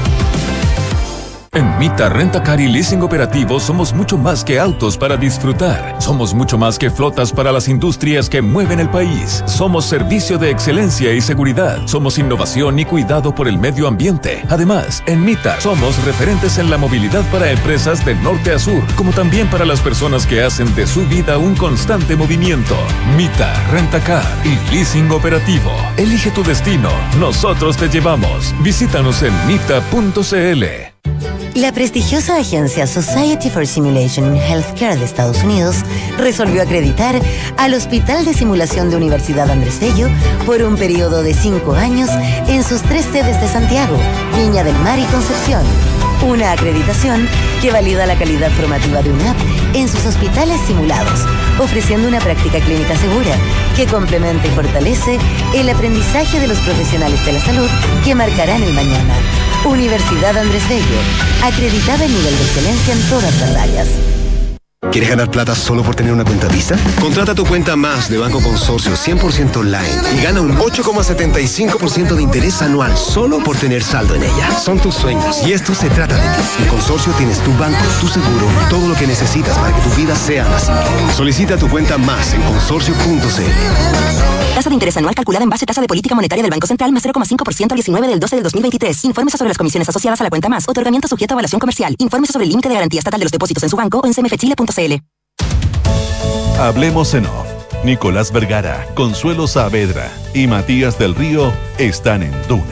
En Mita Rentacar y Leasing Operativo somos mucho más que autos para disfrutar. Somos mucho más que flotas para las industrias que mueven el país. Somos servicio de excelencia y seguridad. Somos innovación y cuidado por el medio ambiente. Además, en Mita somos referentes en la movilidad para empresas de norte a sur, como también para las personas que hacen de su vida un constante movimiento. Mita Rentacar y Leasing Operativo. Elige tu destino. Nosotros te llevamos. Visítanos en mita punto c l. La prestigiosa agencia Society for Simulation in Healthcare de Estados Unidos resolvió acreditar al Hospital de Simulación de Universidad Andrés Bello por un periodo de cinco años en sus tres sedes de Santiago, Viña del Mar y Concepción. Una acreditación que valida la calidad formativa de U N A P en sus hospitales simulados, ofreciendo una práctica clínica segura que complementa y fortalece el aprendizaje de los profesionales de la salud que marcarán el mañana. Universidad Andrés Bello, acreditada en nivel de excelencia en todas las áreas. ¿Quieres ganar plata solo por tener una cuenta Visa? Contrata tu cuenta Más de Banco Consorcio cien por ciento online y gana un ocho coma setenta y cinco por ciento de interés anual solo por tener saldo en ella. Son tus sueños y esto se trata de ti. En Consorcio tienes tu banco, tu seguro, todo lo que necesitas para que tu vida sea más simple. Solicita tu cuenta Más en consorcio punto c l. Tasa de interés anual calculada en base a tasa de política monetaria del Banco Central más cero coma cinco por ciento al diecinueve del doce del dos mil veintitrés. Infórmese sobre las comisiones asociadas a la cuenta Más. Otorgamiento sujeto a evaluación comercial. Infórmese sobre el límite de garantía estatal de los depósitos en su banco o en c m f chile punto c l. Hablemos en off. Nicolás Vergara, Consuelo Saavedra y Matías del Río están en Duna.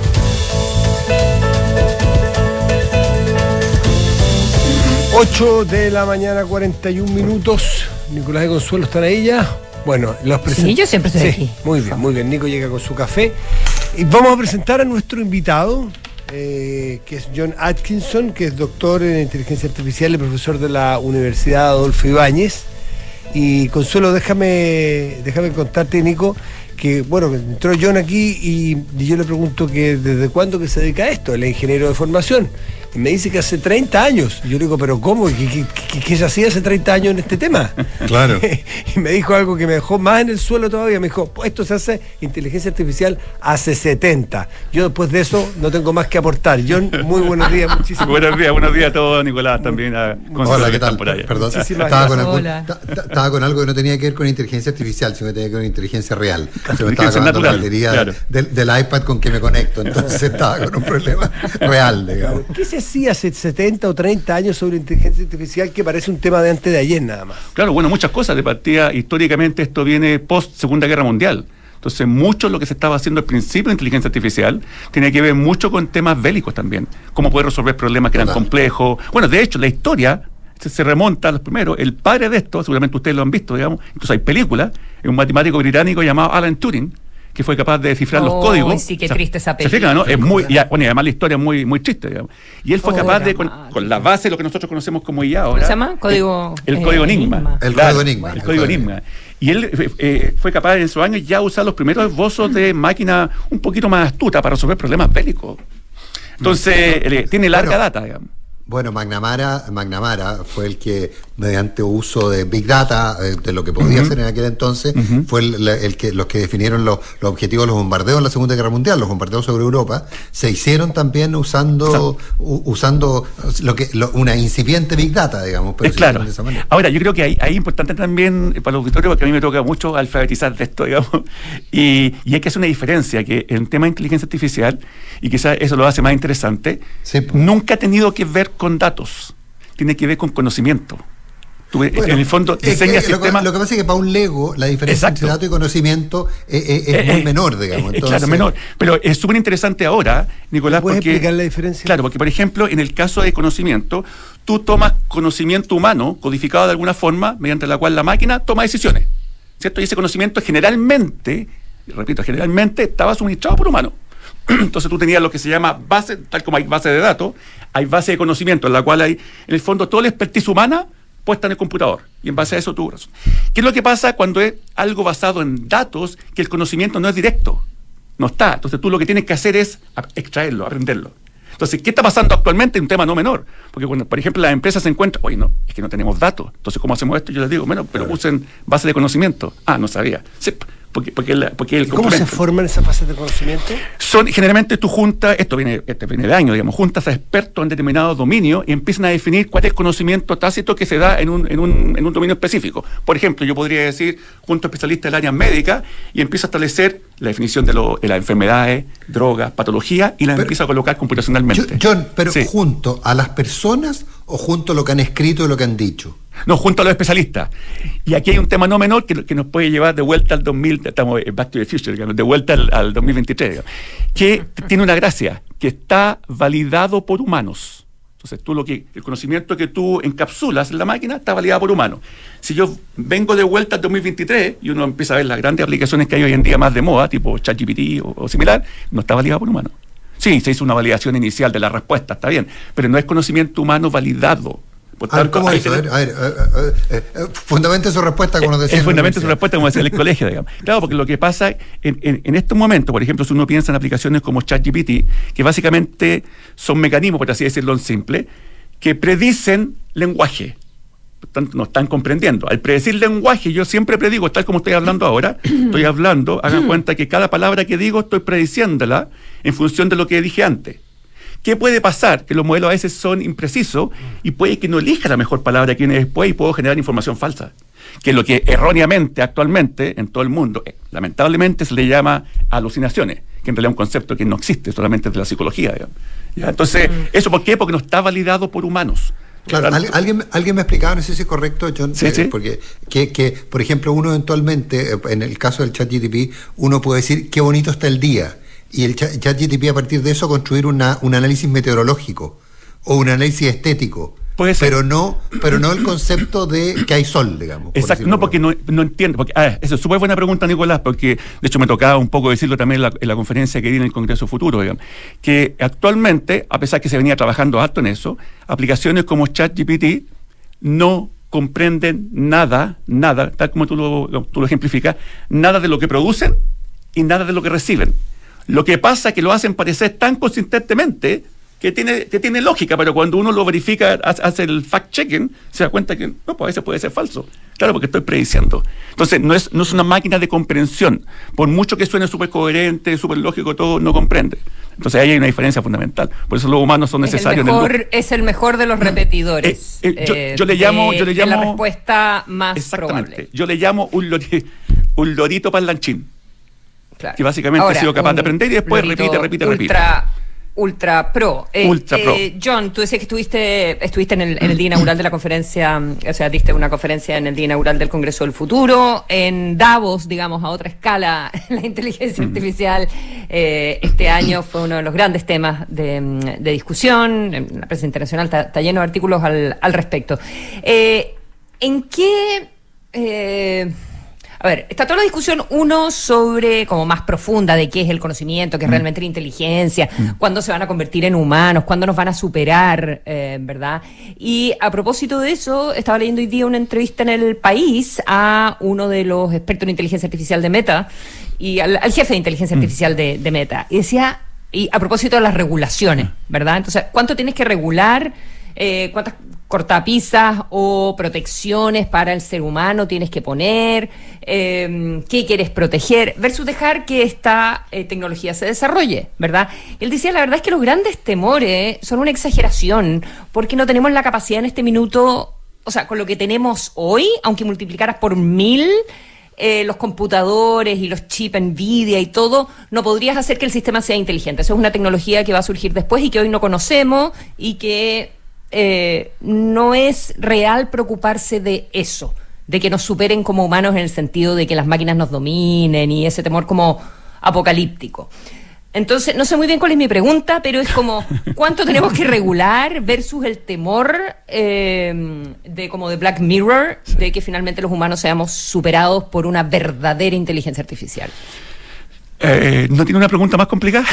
ocho de la mañana, cuarenta y un minutos. Nicolás y Consuelo están ahí ya. Bueno, los presentamos. Sí, yo siempre estoy sí, aquí. Muy bien, muy bien. Nico llega con su café. Y vamos a presentar a nuestro invitado, eh, que es John Atkinson, que es doctor en inteligencia artificial y profesor de la Universidad Adolfo Ibáñez. Y Consuelo, déjame, déjame contarte, Nico, que bueno, entró John aquí y, y yo le pregunto que desde cuándo que se dedica a esto, él es ingeniero de formación. Y me dice que hace treinta años. Y yo le digo, ¿pero cómo? ¿Qué, qué, qué, qué se hacía hace treinta años en este tema? Claro. Y me dijo algo que me dejó más en el suelo todavía. Me dijo, pues esto se hace inteligencia artificial hace setenta. Yo después de eso no tengo más que aportar. John, muy buenos días. Muchísimas buenos días, buenos días a todos, Nicolás, también a Hola, ¿qué tal? Por allá. Perdón, estaba con, algún, estaba con algo que no tenía que ver con inteligencia artificial, sino que tenía que ver con inteligencia real. Se me estaba acabando la batería claro. del, del iPad con que me conecto, entonces estaba con un problema real, digamos. ¿Qué se hacía hace setenta o treinta años sobre inteligencia artificial que parece un tema de antes de ayer nada más? Claro, bueno, muchas cosas. De partida, históricamente esto viene post Segunda Guerra Mundial. Entonces, mucho de lo que se estaba haciendo al principio de inteligencia artificial tenía que ver mucho con temas bélicos también. Cómo poder resolver problemas que eran claro. complejos. Bueno, de hecho, la historia se, se remonta a los primeros. El padre de esto, seguramente ustedes lo han visto, digamos, incluso hay películas, es un matemático británico llamado Alan Turing, que fue capaz de descifrar oh, los códigos. Sí, qué triste esa película. ¿Se fijan, no? Es muy, y, bueno, y además la historia es muy, muy triste, digamos. Y él fue oh, capaz de, con, con la base de lo que nosotros conocemos como I A ahora. ¿Cómo se llama? Código... El, el eh, código Enigma. Enigma. El claro, código Enigma. El, el código Enigma. Y él eh, fue capaz en sus años ya usar los primeros esbozos de máquina un poquito más astuta para resolver problemas bélicos. Entonces, eh, tiene larga bueno, data, digamos. Bueno, McNamara, McNamara fue el que, mediante uso de Big Data, eh, de lo que podía uh-huh. hacer en aquel entonces, uh-huh. fue el, el que los que definieron los, los objetivos de los bombardeos en la Segunda Guerra Mundial. Los bombardeos sobre Europa se hicieron también usando o sea, u, usando lo que lo, una incipiente Big Data, digamos. Pero es claro. De esa manera. Ahora, yo creo que hay, hay importante también para los auditores, porque a mí me toca mucho alfabetizar de esto, digamos, y, y hay que hacer una diferencia, que el tema de inteligencia artificial, y quizás eso lo hace más interesante, sí, pues. nunca ha tenido que ver con datos, tiene que ver con conocimiento. Tú, bueno, en el fondo diseña es que, sistemas... Lo que, lo que pasa es que para un Lego la diferencia Exacto. entre dato y conocimiento es, es, es eh, muy menor, digamos. Eh, Entonces... Claro, menor. Pero es súper interesante ahora, Nicolás, ¿puedes porque... explicar la diferencia? Claro, porque por ejemplo, en el caso de conocimiento, tú tomas conocimiento humano, codificado de alguna forma, mediante la cual la máquina toma decisiones, ¿cierto? Y ese conocimiento generalmente, repito, generalmente estaba suministrado por humanos. Entonces tú tenías lo que se llama base, tal como hay base de datos, hay base de conocimiento, en la cual hay, en el fondo, toda la expertise humana puesta en el computador. Y en base a eso tú... ¿Qué es lo que pasa cuando es algo basado en datos, que el conocimiento no es directo? No está. Entonces tú lo que tienes que hacer es extraerlo, aprenderlo. Entonces, ¿qué está pasando actualmente? Un tema no menor. Porque cuando, por ejemplo, las empresas se encuentran, oye, no, es que no tenemos datos. Entonces, ¿cómo hacemos esto? Yo les digo, bueno, pero usen base de conocimiento. Ah, no sabía. Sí, porque, porque, la, porque el ¿Cómo se forman esas bases de conocimiento? Son, generalmente tú juntas, esto viene, este viene de años, digamos, juntas a expertos en determinado dominio y empiezan a definir cuál es el conocimiento tácito que se da en un, en un, en un dominio específico. Por ejemplo, yo podría decir, junto a especialistas del área médica, y empiezo a establecer la definición de, lo, de las enfermedades, drogas, patologías, y las pero, empiezo a colocar computacionalmente. John, pero sí. ¿junto a las personas o junto a lo que han escrito y lo que han dicho? No, junto a los especialistas. Y aquí hay un tema no menor que, que nos puede llevar de vuelta al dos mil, estamos Back to the Future, digamos, de vuelta al, al dos mil veintitrés, digamos, que tiene una gracia, que está validado por humanos. Entonces, tú lo que, el conocimiento que tú encapsulas en la máquina está validado por humanos. Si yo vengo de vuelta al dos mil veintitrés y uno empieza a ver las grandes aplicaciones que hay hoy en día más de moda, tipo ChatGPT o, o similar, no está validado por humanos. Sí, se hizo una validación inicial de la respuesta, está bien, pero no es conocimiento humano validado. Por a ver, ¿cómo es? A ver, a ver, a ver, a ver, eh, eh, fundamente su respuesta, como nos decía. Es fundamente su respuesta, como decía en el colegio, digamos. Claro, porque lo que pasa en, en, en estos momentos, por ejemplo, si uno piensa en aplicaciones como ChatGPT, que básicamente son mecanismos, por así decirlo en simple, que predicen lenguaje. Por tanto, no están comprendiendo. Al predecir lenguaje, yo siempre predigo, tal como estoy hablando ahora, estoy hablando, hagan cuenta que cada palabra que digo estoy prediciéndola en función de lo que dije antes. ¿Qué puede pasar? Que los modelos a veces son imprecisos y puede que no elija la mejor palabra que viene después y puedo generar información falsa. Que es lo que erróneamente, actualmente, en todo el mundo, eh, lamentablemente se le llama alucinaciones, que en realidad es un concepto que no existe, solamente es de la psicología, digamos. ¿Ya? Entonces, ¿eso por qué? Porque no está validado por humanos. Claro, ¿al, alguien, alguien me explicaba, no sé si es correcto, John, sí, eh, sí. porque que, que, por ejemplo, uno eventualmente, eh, en el caso del ChatGPT, uno puede decir qué bonito está el día. Y el ChatGPT a partir de eso construir una, un análisis meteorológico o un análisis estético. Puede ser. Pero no, pero no el concepto de que hay sol, digamos. Exacto, no, porque no, no entiendo. Porque, ah, eso es súper buena pregunta, Nicolás, porque de hecho me tocaba un poco decirlo también en la, en la conferencia que di en el Congreso Futuro, digamos, que actualmente, a pesar que se venía trabajando harto en eso, aplicaciones como ChatGPT no comprenden nada, nada, tal como tú lo, tú lo ejemplificas, nada de lo que producen y nada de lo que reciben. Lo que pasa es que lo hacen parecer tan consistentemente que tiene, que tiene lógica, pero cuando uno lo verifica, hace el fact-checking, se da cuenta que no, pues a veces puede ser falso. Claro, porque estoy prediciendo. Entonces, no es, no es una máquina de comprensión. Por mucho que suene súper coherente, súper lógico, todo no comprende. Entonces, ahí hay una diferencia fundamental. Por eso los humanos son necesarios. Es el mejor, en el... es el mejor de los repetidores. Eh, eh, yo, eh, yo le llamo... De, yo le llamo la respuesta más exactamente, probable. Yo le llamo un, lori, un lorito parlanchín. Claro. Que básicamente Ahora, ha sido capaz de aprender y después repite, repite, ultra, repite. Ultra pro. Eh, ultra pro. Eh, John, tú decías que estuviste, estuviste en, el, en el día inaugural de la conferencia, o sea, diste una conferencia en el día inaugural del Congreso del Futuro, en Davos, digamos, a otra escala, la inteligencia mm. artificial eh, este año fue uno de los grandes temas de, de discusión, en la prensa internacional está, está lleno de artículos al, al respecto. Eh, ¿En qué... Eh, A ver, está toda la discusión, uno, sobre como más profunda de qué es el conocimiento, qué es mm. realmente la inteligencia, mm. cuándo se van a convertir en humanos, cuándo nos van a superar, eh, ¿verdad? Y a propósito de eso, estaba leyendo hoy día una entrevista en El País a uno de los expertos en inteligencia artificial de Meta, y al, al jefe de inteligencia mm. artificial de, de Meta, y decía, y a propósito de las regulaciones, ¿verdad? Entonces, ¿cuánto tienes que regular eh, cuántas cortapisas o protecciones para el ser humano tienes que poner, eh, qué quieres proteger, versus dejar que esta eh, tecnología se desarrolle, ¿verdad? Él decía, la verdad es que los grandes temores son una exageración, porque no tenemos la capacidad en este minuto, o sea, con lo que tenemos hoy, aunque multiplicaras por mil eh, los computadores y los chips Nvidia y todo, no podrías hacer que el sistema sea inteligente. Eso es una tecnología que va a surgir después y que hoy no conocemos y que Eh, no es real preocuparse de eso, de que nos superen como humanos en el sentido de que las máquinas nos dominen y ese temor como apocalíptico. Entonces, no sé muy bien cuál es mi pregunta, pero es como, ¿cuánto tenemos que regular versus el temor eh, de como de Black Mirror, de que finalmente los humanos seamos superados por una verdadera inteligencia artificial? Eh, ¿No tiene una pregunta más complicada?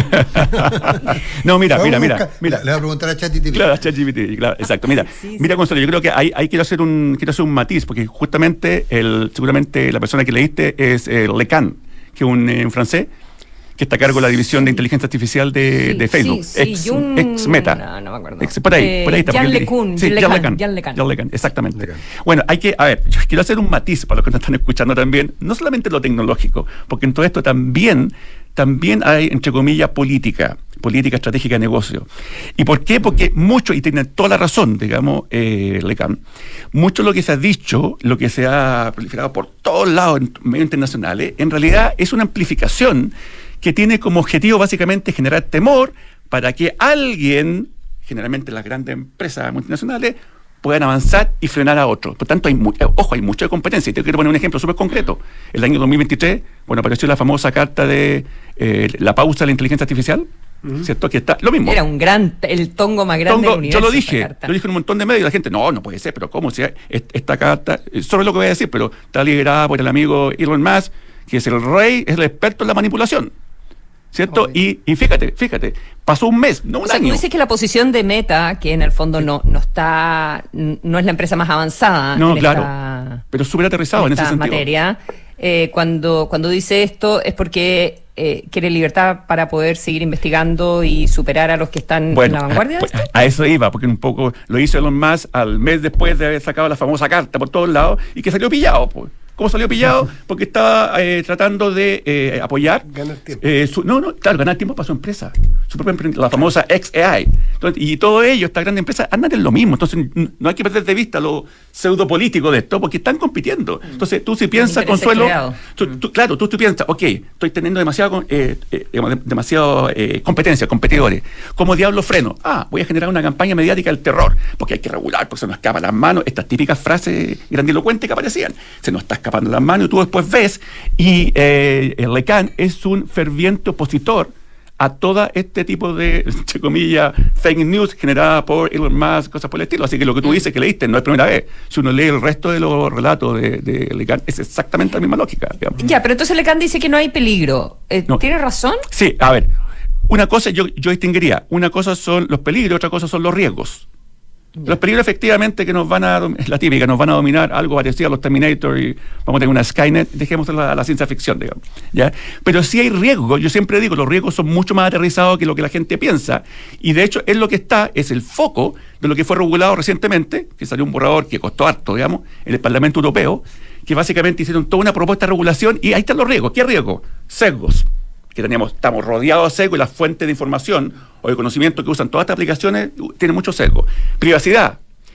No, mira, mira, mira, mira. Le voy a preguntar a ChatGPT. Claro, a ChatGPT, claro, exacto. Mira, sí, sí. mira, Consuelo, yo creo que ahí, ahí quiero hacer un quiero hacer un matiz, porque justamente el, seguramente la persona que leíste es eh, Lecan, que es un, eh, un francés, que está a cargo de la división de inteligencia artificial de, Sí, de Facebook, sí, sí, ex, Jun- ex Meta. no, no me acuerdo. Ex- por ahí, Eh, por ahí está. Jan porque- LeCun, sí, Jan Jan LeCun, LeCun, Jan LeCun. Jan LeCun, exactamente. LeCun. Bueno, hay que, a ver, yo quiero hacer un matiz para los que nos están escuchando también, no solamente lo tecnológico, porque en todo esto también, también hay, entre comillas, política, política estratégica de negocio. ¿Y por qué? Porque mucho, y tiene toda la razón, digamos, eh, Lecan, mucho de lo que se ha dicho, lo que se ha proliferado por todos lados en medios internacionales, en realidad es una amplificación que tiene como objetivo básicamente generar temor para que alguien, generalmente las grandes empresas multinacionales, puedan avanzar y frenar a otros. Por tanto, hay mu- eh, ojo, hay mucha competencia. Y te quiero poner un ejemplo súper concreto. El año dos mil veintitrés, bueno, apareció la famosa carta de eh, la pausa de la inteligencia artificial, uh-huh. ¿cierto? Que está lo mismo. Era un gran, el tongo más grande Tongo, del universo. yo lo esa dije, carta. lo dije en un montón de medios y la gente, no, no puede ser, pero ¿cómo? Si esta carta, solo lo que voy a decir, pero está liderada por el amigo Elon Musk, que es el rey, es el experto en la manipulación. ¿Cierto? Y, y fíjate, fíjate, pasó un mes, no un O sea, año. tú dices que la posición de Meta, que en el fondo no, no está, no es la empresa más avanzada No, en claro, esta, pero súper aterrizado en, en ese esta sentido. materia, eh, cuando, cuando dice esto es porque eh, quiere libertad para poder seguir investigando y superar a los que están Bueno, en la vanguardia. a, pues, a eso iba, porque un poco lo hizo Elon Musk al mes después de haber sacado la famosa carta por todos lados y que salió pillado, pues. ¿Cómo salió pillado? Porque estaba eh, tratando de eh, apoyar. Ganar tiempo. Eh, su, no, no, claro, ganar tiempo para su empresa. Su propia empresa, la famosa X A I. Entonces, y todo ello, esta gran empresa, andan en lo mismo. Entonces, n- no hay que perder de vista lo pseudopolítico de esto, porque están compitiendo. Entonces, tú si piensas, intereses Consuelo, creados. tú, tú, claro, tú, tú piensas, ok, estoy teniendo demasiado, eh, eh, digamos, de- demasiado eh, competencia, competidores. ¿Cómo diablo freno? Ah, voy a generar una campaña mediática del terror, porque hay que regular, porque se nos escapan las manos. Estas típicas frases grandilocuentes que aparecían. Se nos está escapando las manos y tú después ves, y eh, el Lecan es un ferviente opositor a todo este tipo de, entre comillas, fake news generada por Elon Musk, cosas por el estilo. Así que lo que tú dices que leíste no es primera vez. Si uno lee el resto de los relatos de, de Lecan, es exactamente la misma lógica, digamos. Ya, pero entonces Lecan dice que no hay peligro. Eh, No. ¿Tiene razón? Sí, a ver, una cosa yo, yo distinguiría, una cosa son los peligros, otra cosa son los riesgos. Los peligros efectivamente que nos van a, dom- es la típica, nos van a dominar, algo parecido a los Terminator y vamos a tener una Skynet, dejemos la, la ciencia ficción, digamos, ¿ya? Pero sí hay riesgos, yo siempre digo, los riesgos son mucho más aterrizados que lo que la gente piensa, y de hecho es lo que está, es el foco de lo que fue regulado recientemente, que salió un borrador que costó harto, digamos, en el Parlamento Europeo, que básicamente hicieron toda una propuesta de regulación, y ahí están los riesgos. ¿Qué riesgos? Sesgos. Que teníamos, estamos rodeados de sesgo y las fuentes de información o de conocimiento que usan todas estas aplicaciones uh, tienen mucho sesgo. Privacidad,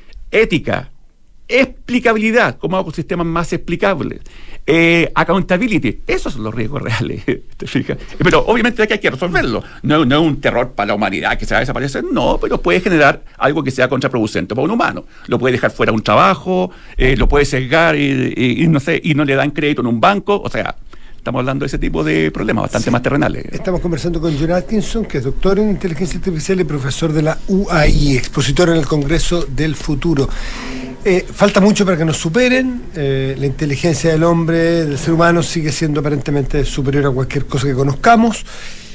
ética, explicabilidad, cómo hago sistemas más explicables, eh, accountability, esos son los riesgos reales, ¿te fijas? Pero obviamente hay que resolverlo. No, no es un terror para la humanidad que se va a desaparecer, no, pero puede generar algo que sea contraproducente para un humano. Lo puede dejar fuera de un trabajo, eh, lo puede sesgar y, y- y no sé, y no le dan crédito en un banco, o sea, estamos hablando de ese tipo de problemas bastante Sí. más terrenales. Estamos conversando con John Atkinson, que es doctor en inteligencia artificial y profesor de la U A I, expositor en el Congreso del Futuro. Eh, falta mucho para que nos superen. Eh, la inteligencia del hombre, del ser humano, sigue siendo aparentemente superior a cualquier cosa que conozcamos,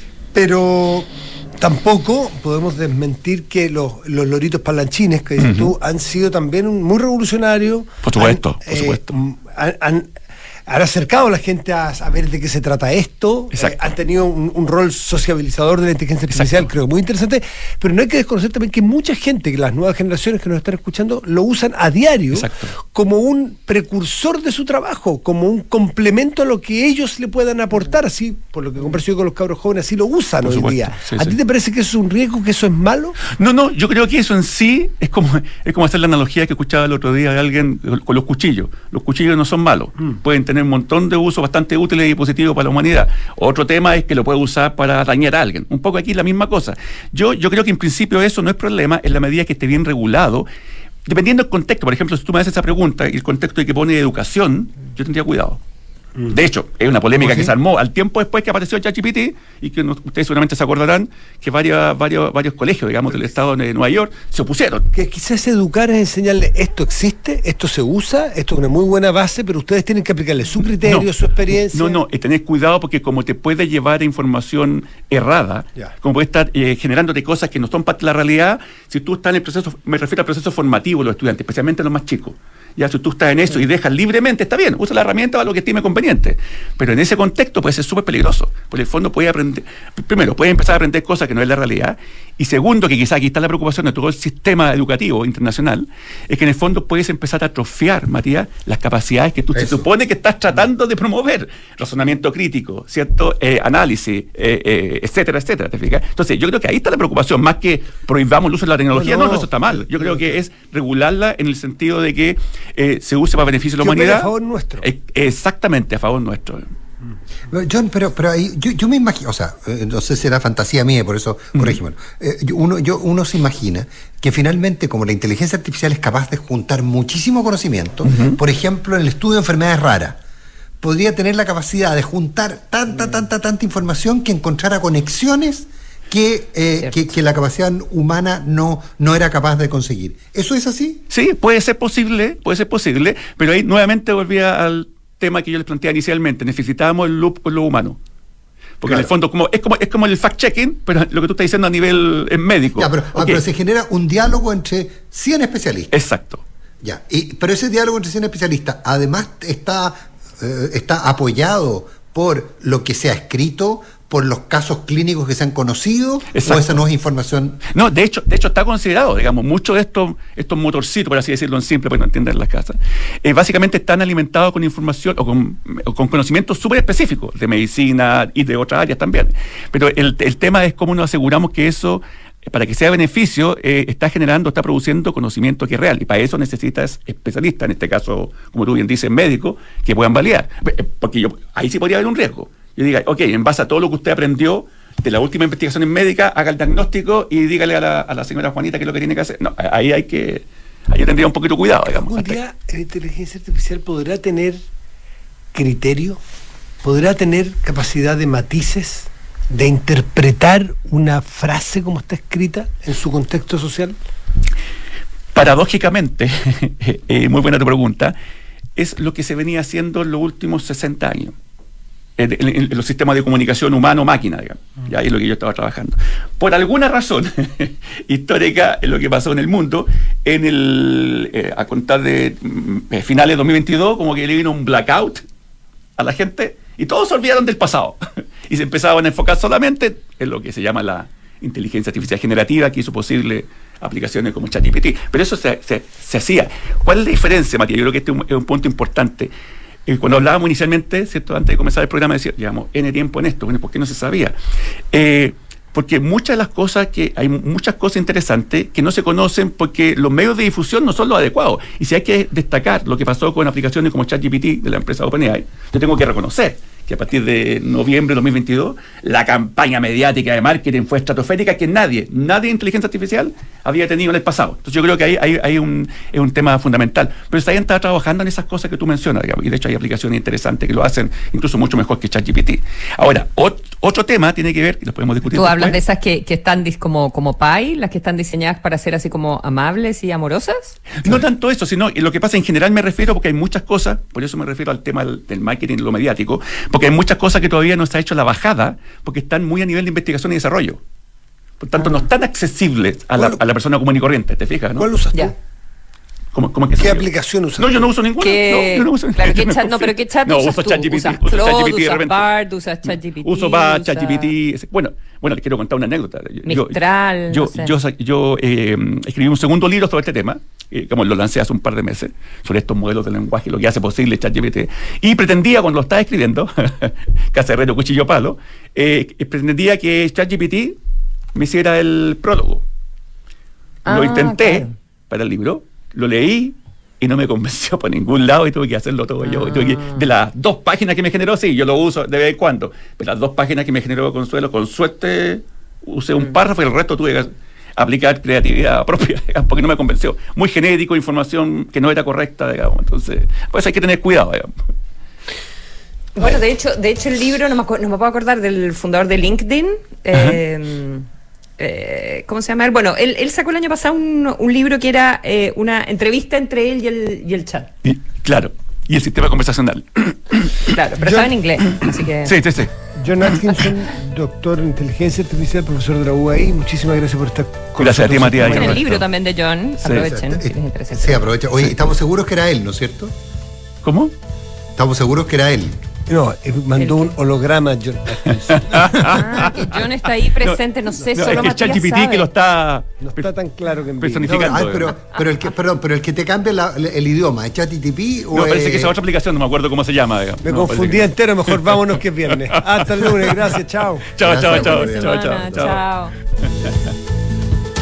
pero tampoco podemos desmentir que los, los loritos parlanchines que dices Ujú. tú han sido también un- muy revolucionarios. Por supuesto, Han, por supuesto. eh, han- han- han acercado a la gente a saber de qué se trata esto, eh, han tenido un, un rol sociabilizador de la inteligencia artificial, Exacto. creo, muy interesante, pero no hay que desconocer también que mucha gente, que las nuevas generaciones que nos están escuchando, lo usan a diario Exacto. como un precursor de su trabajo, como un complemento a lo que ellos le puedan aportar, así, por lo que converso yo con los cabros jóvenes, así lo usan por hoy supuesto. día. Sí, ¿A sí. ti te parece que eso es un riesgo, que eso es malo? No, no, yo creo que eso en sí es como, es como hacer la analogía que escuchaba el otro día de alguien con los cuchillos. Los cuchillos no son malos, mm. pueden tener un montón de usos bastante útiles y positivos para la humanidad. Otro tema es que lo puede usar para dañar a alguien. Un poco aquí la misma cosa. Yo, yo creo que en principio eso no es problema en la medida que esté bien regulado. Dependiendo del contexto, por ejemplo, si tú me haces esa pregunta y el contexto de que pone educación, yo tendría cuidado. De hecho, es una polémica que se armó al tiempo después que apareció ChatGPT y que no, ustedes seguramente se acordarán que varias, varios, varios colegios, digamos, del estado de Nueva York se opusieron. Que quizás educar es enseñarle esto existe, esto se usa, esto es una muy buena base, pero ustedes tienen que aplicarle su criterio, no, su experiencia. No, no, es tener cuidado porque como te puede llevar a información errada, ya. como puede estar eh, generándote cosas que no son parte de la realidad, si tú estás en el proceso, me refiero al proceso formativo de los estudiantes, especialmente los más chicos. Ya, si tú estás en eso y dejas libremente, está bien, usa la herramienta para lo que estime conveniente. Pero en ese contexto puede ser súper peligroso. Por el fondo puede aprender, primero, puede empezar a aprender cosas que no es la realidad. Y segundo, que quizás aquí está la preocupación de todo el sistema educativo internacional, es que en el fondo puedes empezar a atrofiar, Matías, las capacidades que tú eso. se supone que estás tratando de promover. Razonamiento crítico, ¿cierto? Eh, análisis, eh, eh, etcétera, etcétera. ¿Te fijas? Entonces, yo creo que ahí está la preocupación, más que prohibamos el uso de la tecnología. No, no, no eso está mal. Yo creo que es regularla en el sentido de que Eh, se use para beneficio de la humanidad. A favor nuestro. Eh, exactamente, a favor nuestro. John, pero, pero ahí, yo, yo me imagino, o sea, eh, no sé si era fantasía mía, por eso, mm. corrígeme. Eh, uno, yo, uno se imagina que finalmente, como la inteligencia artificial es capaz de juntar muchísimo conocimiento, uh-huh. por ejemplo, en el estudio de enfermedades raras, podría tener la capacidad de juntar tanta, tanta, tanta información que encontrara conexiones Que, eh, que, que la capacidad humana no, no era capaz de conseguir. ¿Eso es así? Sí, puede ser posible, puede ser posible, pero ahí nuevamente volvía al tema que yo les planteaba inicialmente. Necesitábamos el loop con lo humano. Porque claro. en el fondo como, es, como, es como el fact-checking, pero lo que tú estás diciendo a nivel eh, médico. Ya, pero, okay. ah, pero se genera un diálogo entre cien especialistas. Exacto. Ya, y, pero ese diálogo entre cien especialistas además está, eh, está apoyado por lo que se ha escrito, por los casos clínicos que se han conocido. Exacto. ¿O esa no es información? No, de hecho, de hecho está considerado, digamos, muchos de estos, estos motorcitos, por así decirlo en simple, para no entender las casas, eh, básicamente están alimentados con información o con, o con conocimientos súper específicos de medicina y de otras áreas también. Pero el, el tema es cómo nos aseguramos que eso, para que sea beneficio, eh, está generando, está produciendo conocimiento que es real. Y para eso necesitas especialistas, en este caso, como tú bien dices, médicos, que puedan validar. Porque yo, ahí sí podría haber un riesgo. Yo diga, ok, en base a todo lo que usted aprendió de la última investigación en médica, haga el diagnóstico y dígale a la, a la señora Juanita qué es lo que tiene que hacer. No, ahí hay que, ahí tendría un poquito cuidado, digamos. ¿Algún día la inteligencia artificial podrá tener criterio? ¿Podrá tener capacidad de matices? ¿De interpretar una frase como está escrita en su contexto social? Paradójicamente, eh, muy buena tu pregunta, es lo que se venía haciendo en los últimos sesenta años. En, en, en los sistemas de comunicación humano-máquina, digamos. Y ahí es lo que yo estaba trabajando. Por alguna razón histórica, en lo que pasó en el mundo, en el eh, a contar de eh, finales de dos mil veintidós, como que le vino un blackout a la gente y todos se olvidaron del pasado y se empezaban a enfocar solamente en lo que se llama la inteligencia artificial generativa, que hizo posible aplicaciones como ChatGPT. Pero eso se, se, se hacía. ¿Cuál es la diferencia, Matías? Yo creo que este es un, es un punto importante. Eh, cuando hablábamos inicialmente, ¿cierto? Antes de comenzar el programa, decía, llevamos N tiempo en esto, bueno, ¿por qué no se sabía? Eh, porque muchas de las cosas que, hay muchas cosas interesantes que no se conocen porque los medios de difusión no son los adecuados. Y si hay que destacar lo que pasó con aplicaciones como ChatGPT de la empresa OpenAI, yo tengo que reconocer que a partir de noviembre de dos mil veintidós la campaña mediática de marketing fue estratosférica que nadie, nadie de inteligencia artificial había tenido en el pasado. Entonces yo creo que ahí hay, hay un, es un tema fundamental. Pero está está trabajando en esas cosas que tú mencionas, digamos, y de hecho hay aplicaciones interesantes que lo hacen incluso mucho mejor que ChatGPT. Ahora, ot, otro tema tiene que ver, y lo podemos discutir ¿Tú después. hablas de esas que, que están dis, como, como P I, las que están diseñadas para ser así como amables y amorosas? No tanto eso, sino lo que pasa en general me refiero, porque hay muchas cosas, por eso me refiero al tema del, del marketing, lo mediático, porque hay muchas cosas que todavía no se ha hecho la bajada, porque están muy a nivel de investigación y desarrollo. Por tanto, ah. no están accesibles a la, a la persona común y corriente, ¿te fijas? ¿No? ¿Cuál usas tú? ¿Cómo, cómo es que ¿Qué se- aplicación usas? No, yo no uso ninguna. ¿Qué- No, yo no uso claro, ¿qué yo me chat, no, pero ¿qué chat No, usas uso tú? ChatGPT. ¿Usas Uso Claude, ChatGPT de usas repente. Bard, usas ChatGPT? Uso Bard, usas ChatGPT. Bueno, bueno, les quiero contar una anécdota. Yo- Mistral, Yo, no sé. yo, yo, yo, eh, escribí un segundo libro sobre este tema, eh, como lo lancé hace un par de meses, sobre estos modelos de lenguaje, lo que hace posible ChatGPT. Y pretendía, cuando lo estaba escribiendo, Cacerrero, Cuchillo, Palo, eh, pretendía que ChatGPT me hiciera el prólogo. Ah, Lo intenté claro. para el libro, lo leí y no me convenció por ningún lado y tuve que hacerlo todo yo. Y tuve que- de las dos páginas que me generó, sí, yo lo uso de vez en cuando, pero las dos páginas que me generó Consuelo, con suerte usé un párrafo y el resto tuve que aplicar creatividad propia, digamos, porque no me convenció. Muy genérico, información que no era correcta, digamos. Entonces, pues hay que tener cuidado, digamos. Bueno, de hecho, de hecho el libro, no me, acu- no me puedo acordar del fundador de LinkedIn. eh, eh, ¿Cómo se llama él? Bueno, él, él sacó el año pasado un, un libro que era eh, una entrevista entre él y el, y el chat. Y, claro, y el sistema conversacional. Claro, pero Yo- estaba en inglés, así que... Sí, sí, sí. John Atkinson, doctor en inteligencia artificial, profesor de la U A I, muchísimas gracias por estar con Gracias a ti, nosotros Matías. esta En el mañana. libro también de John, Sí. aprovechen, si les interesa. Sí, aprovecha. Oye, estamos seguros que era él, ¿no es cierto? ¿Cómo? Estamos seguros que era él. No, eh, mandó un holograma John Atkinson. Ah, que John está ahí presente, no sé, No, solo es que Matías ChatGPT sabe. que lo está No está tan claro que en vivo. personificando. No, pero, ay, pero, pero el que, perdón, pero el que te cambia la- el, el idioma, ¿es ChatGPT o No, parece es- que esa otra aplicación, no me acuerdo cómo se llama. digamos. Me No, confundí parece entero, mejor vámonos que es viernes. Hasta el lunes, gracias, chao. que- Chao, chao, Gracias, chao, Matías. chao, Semana, chao, chao. chao.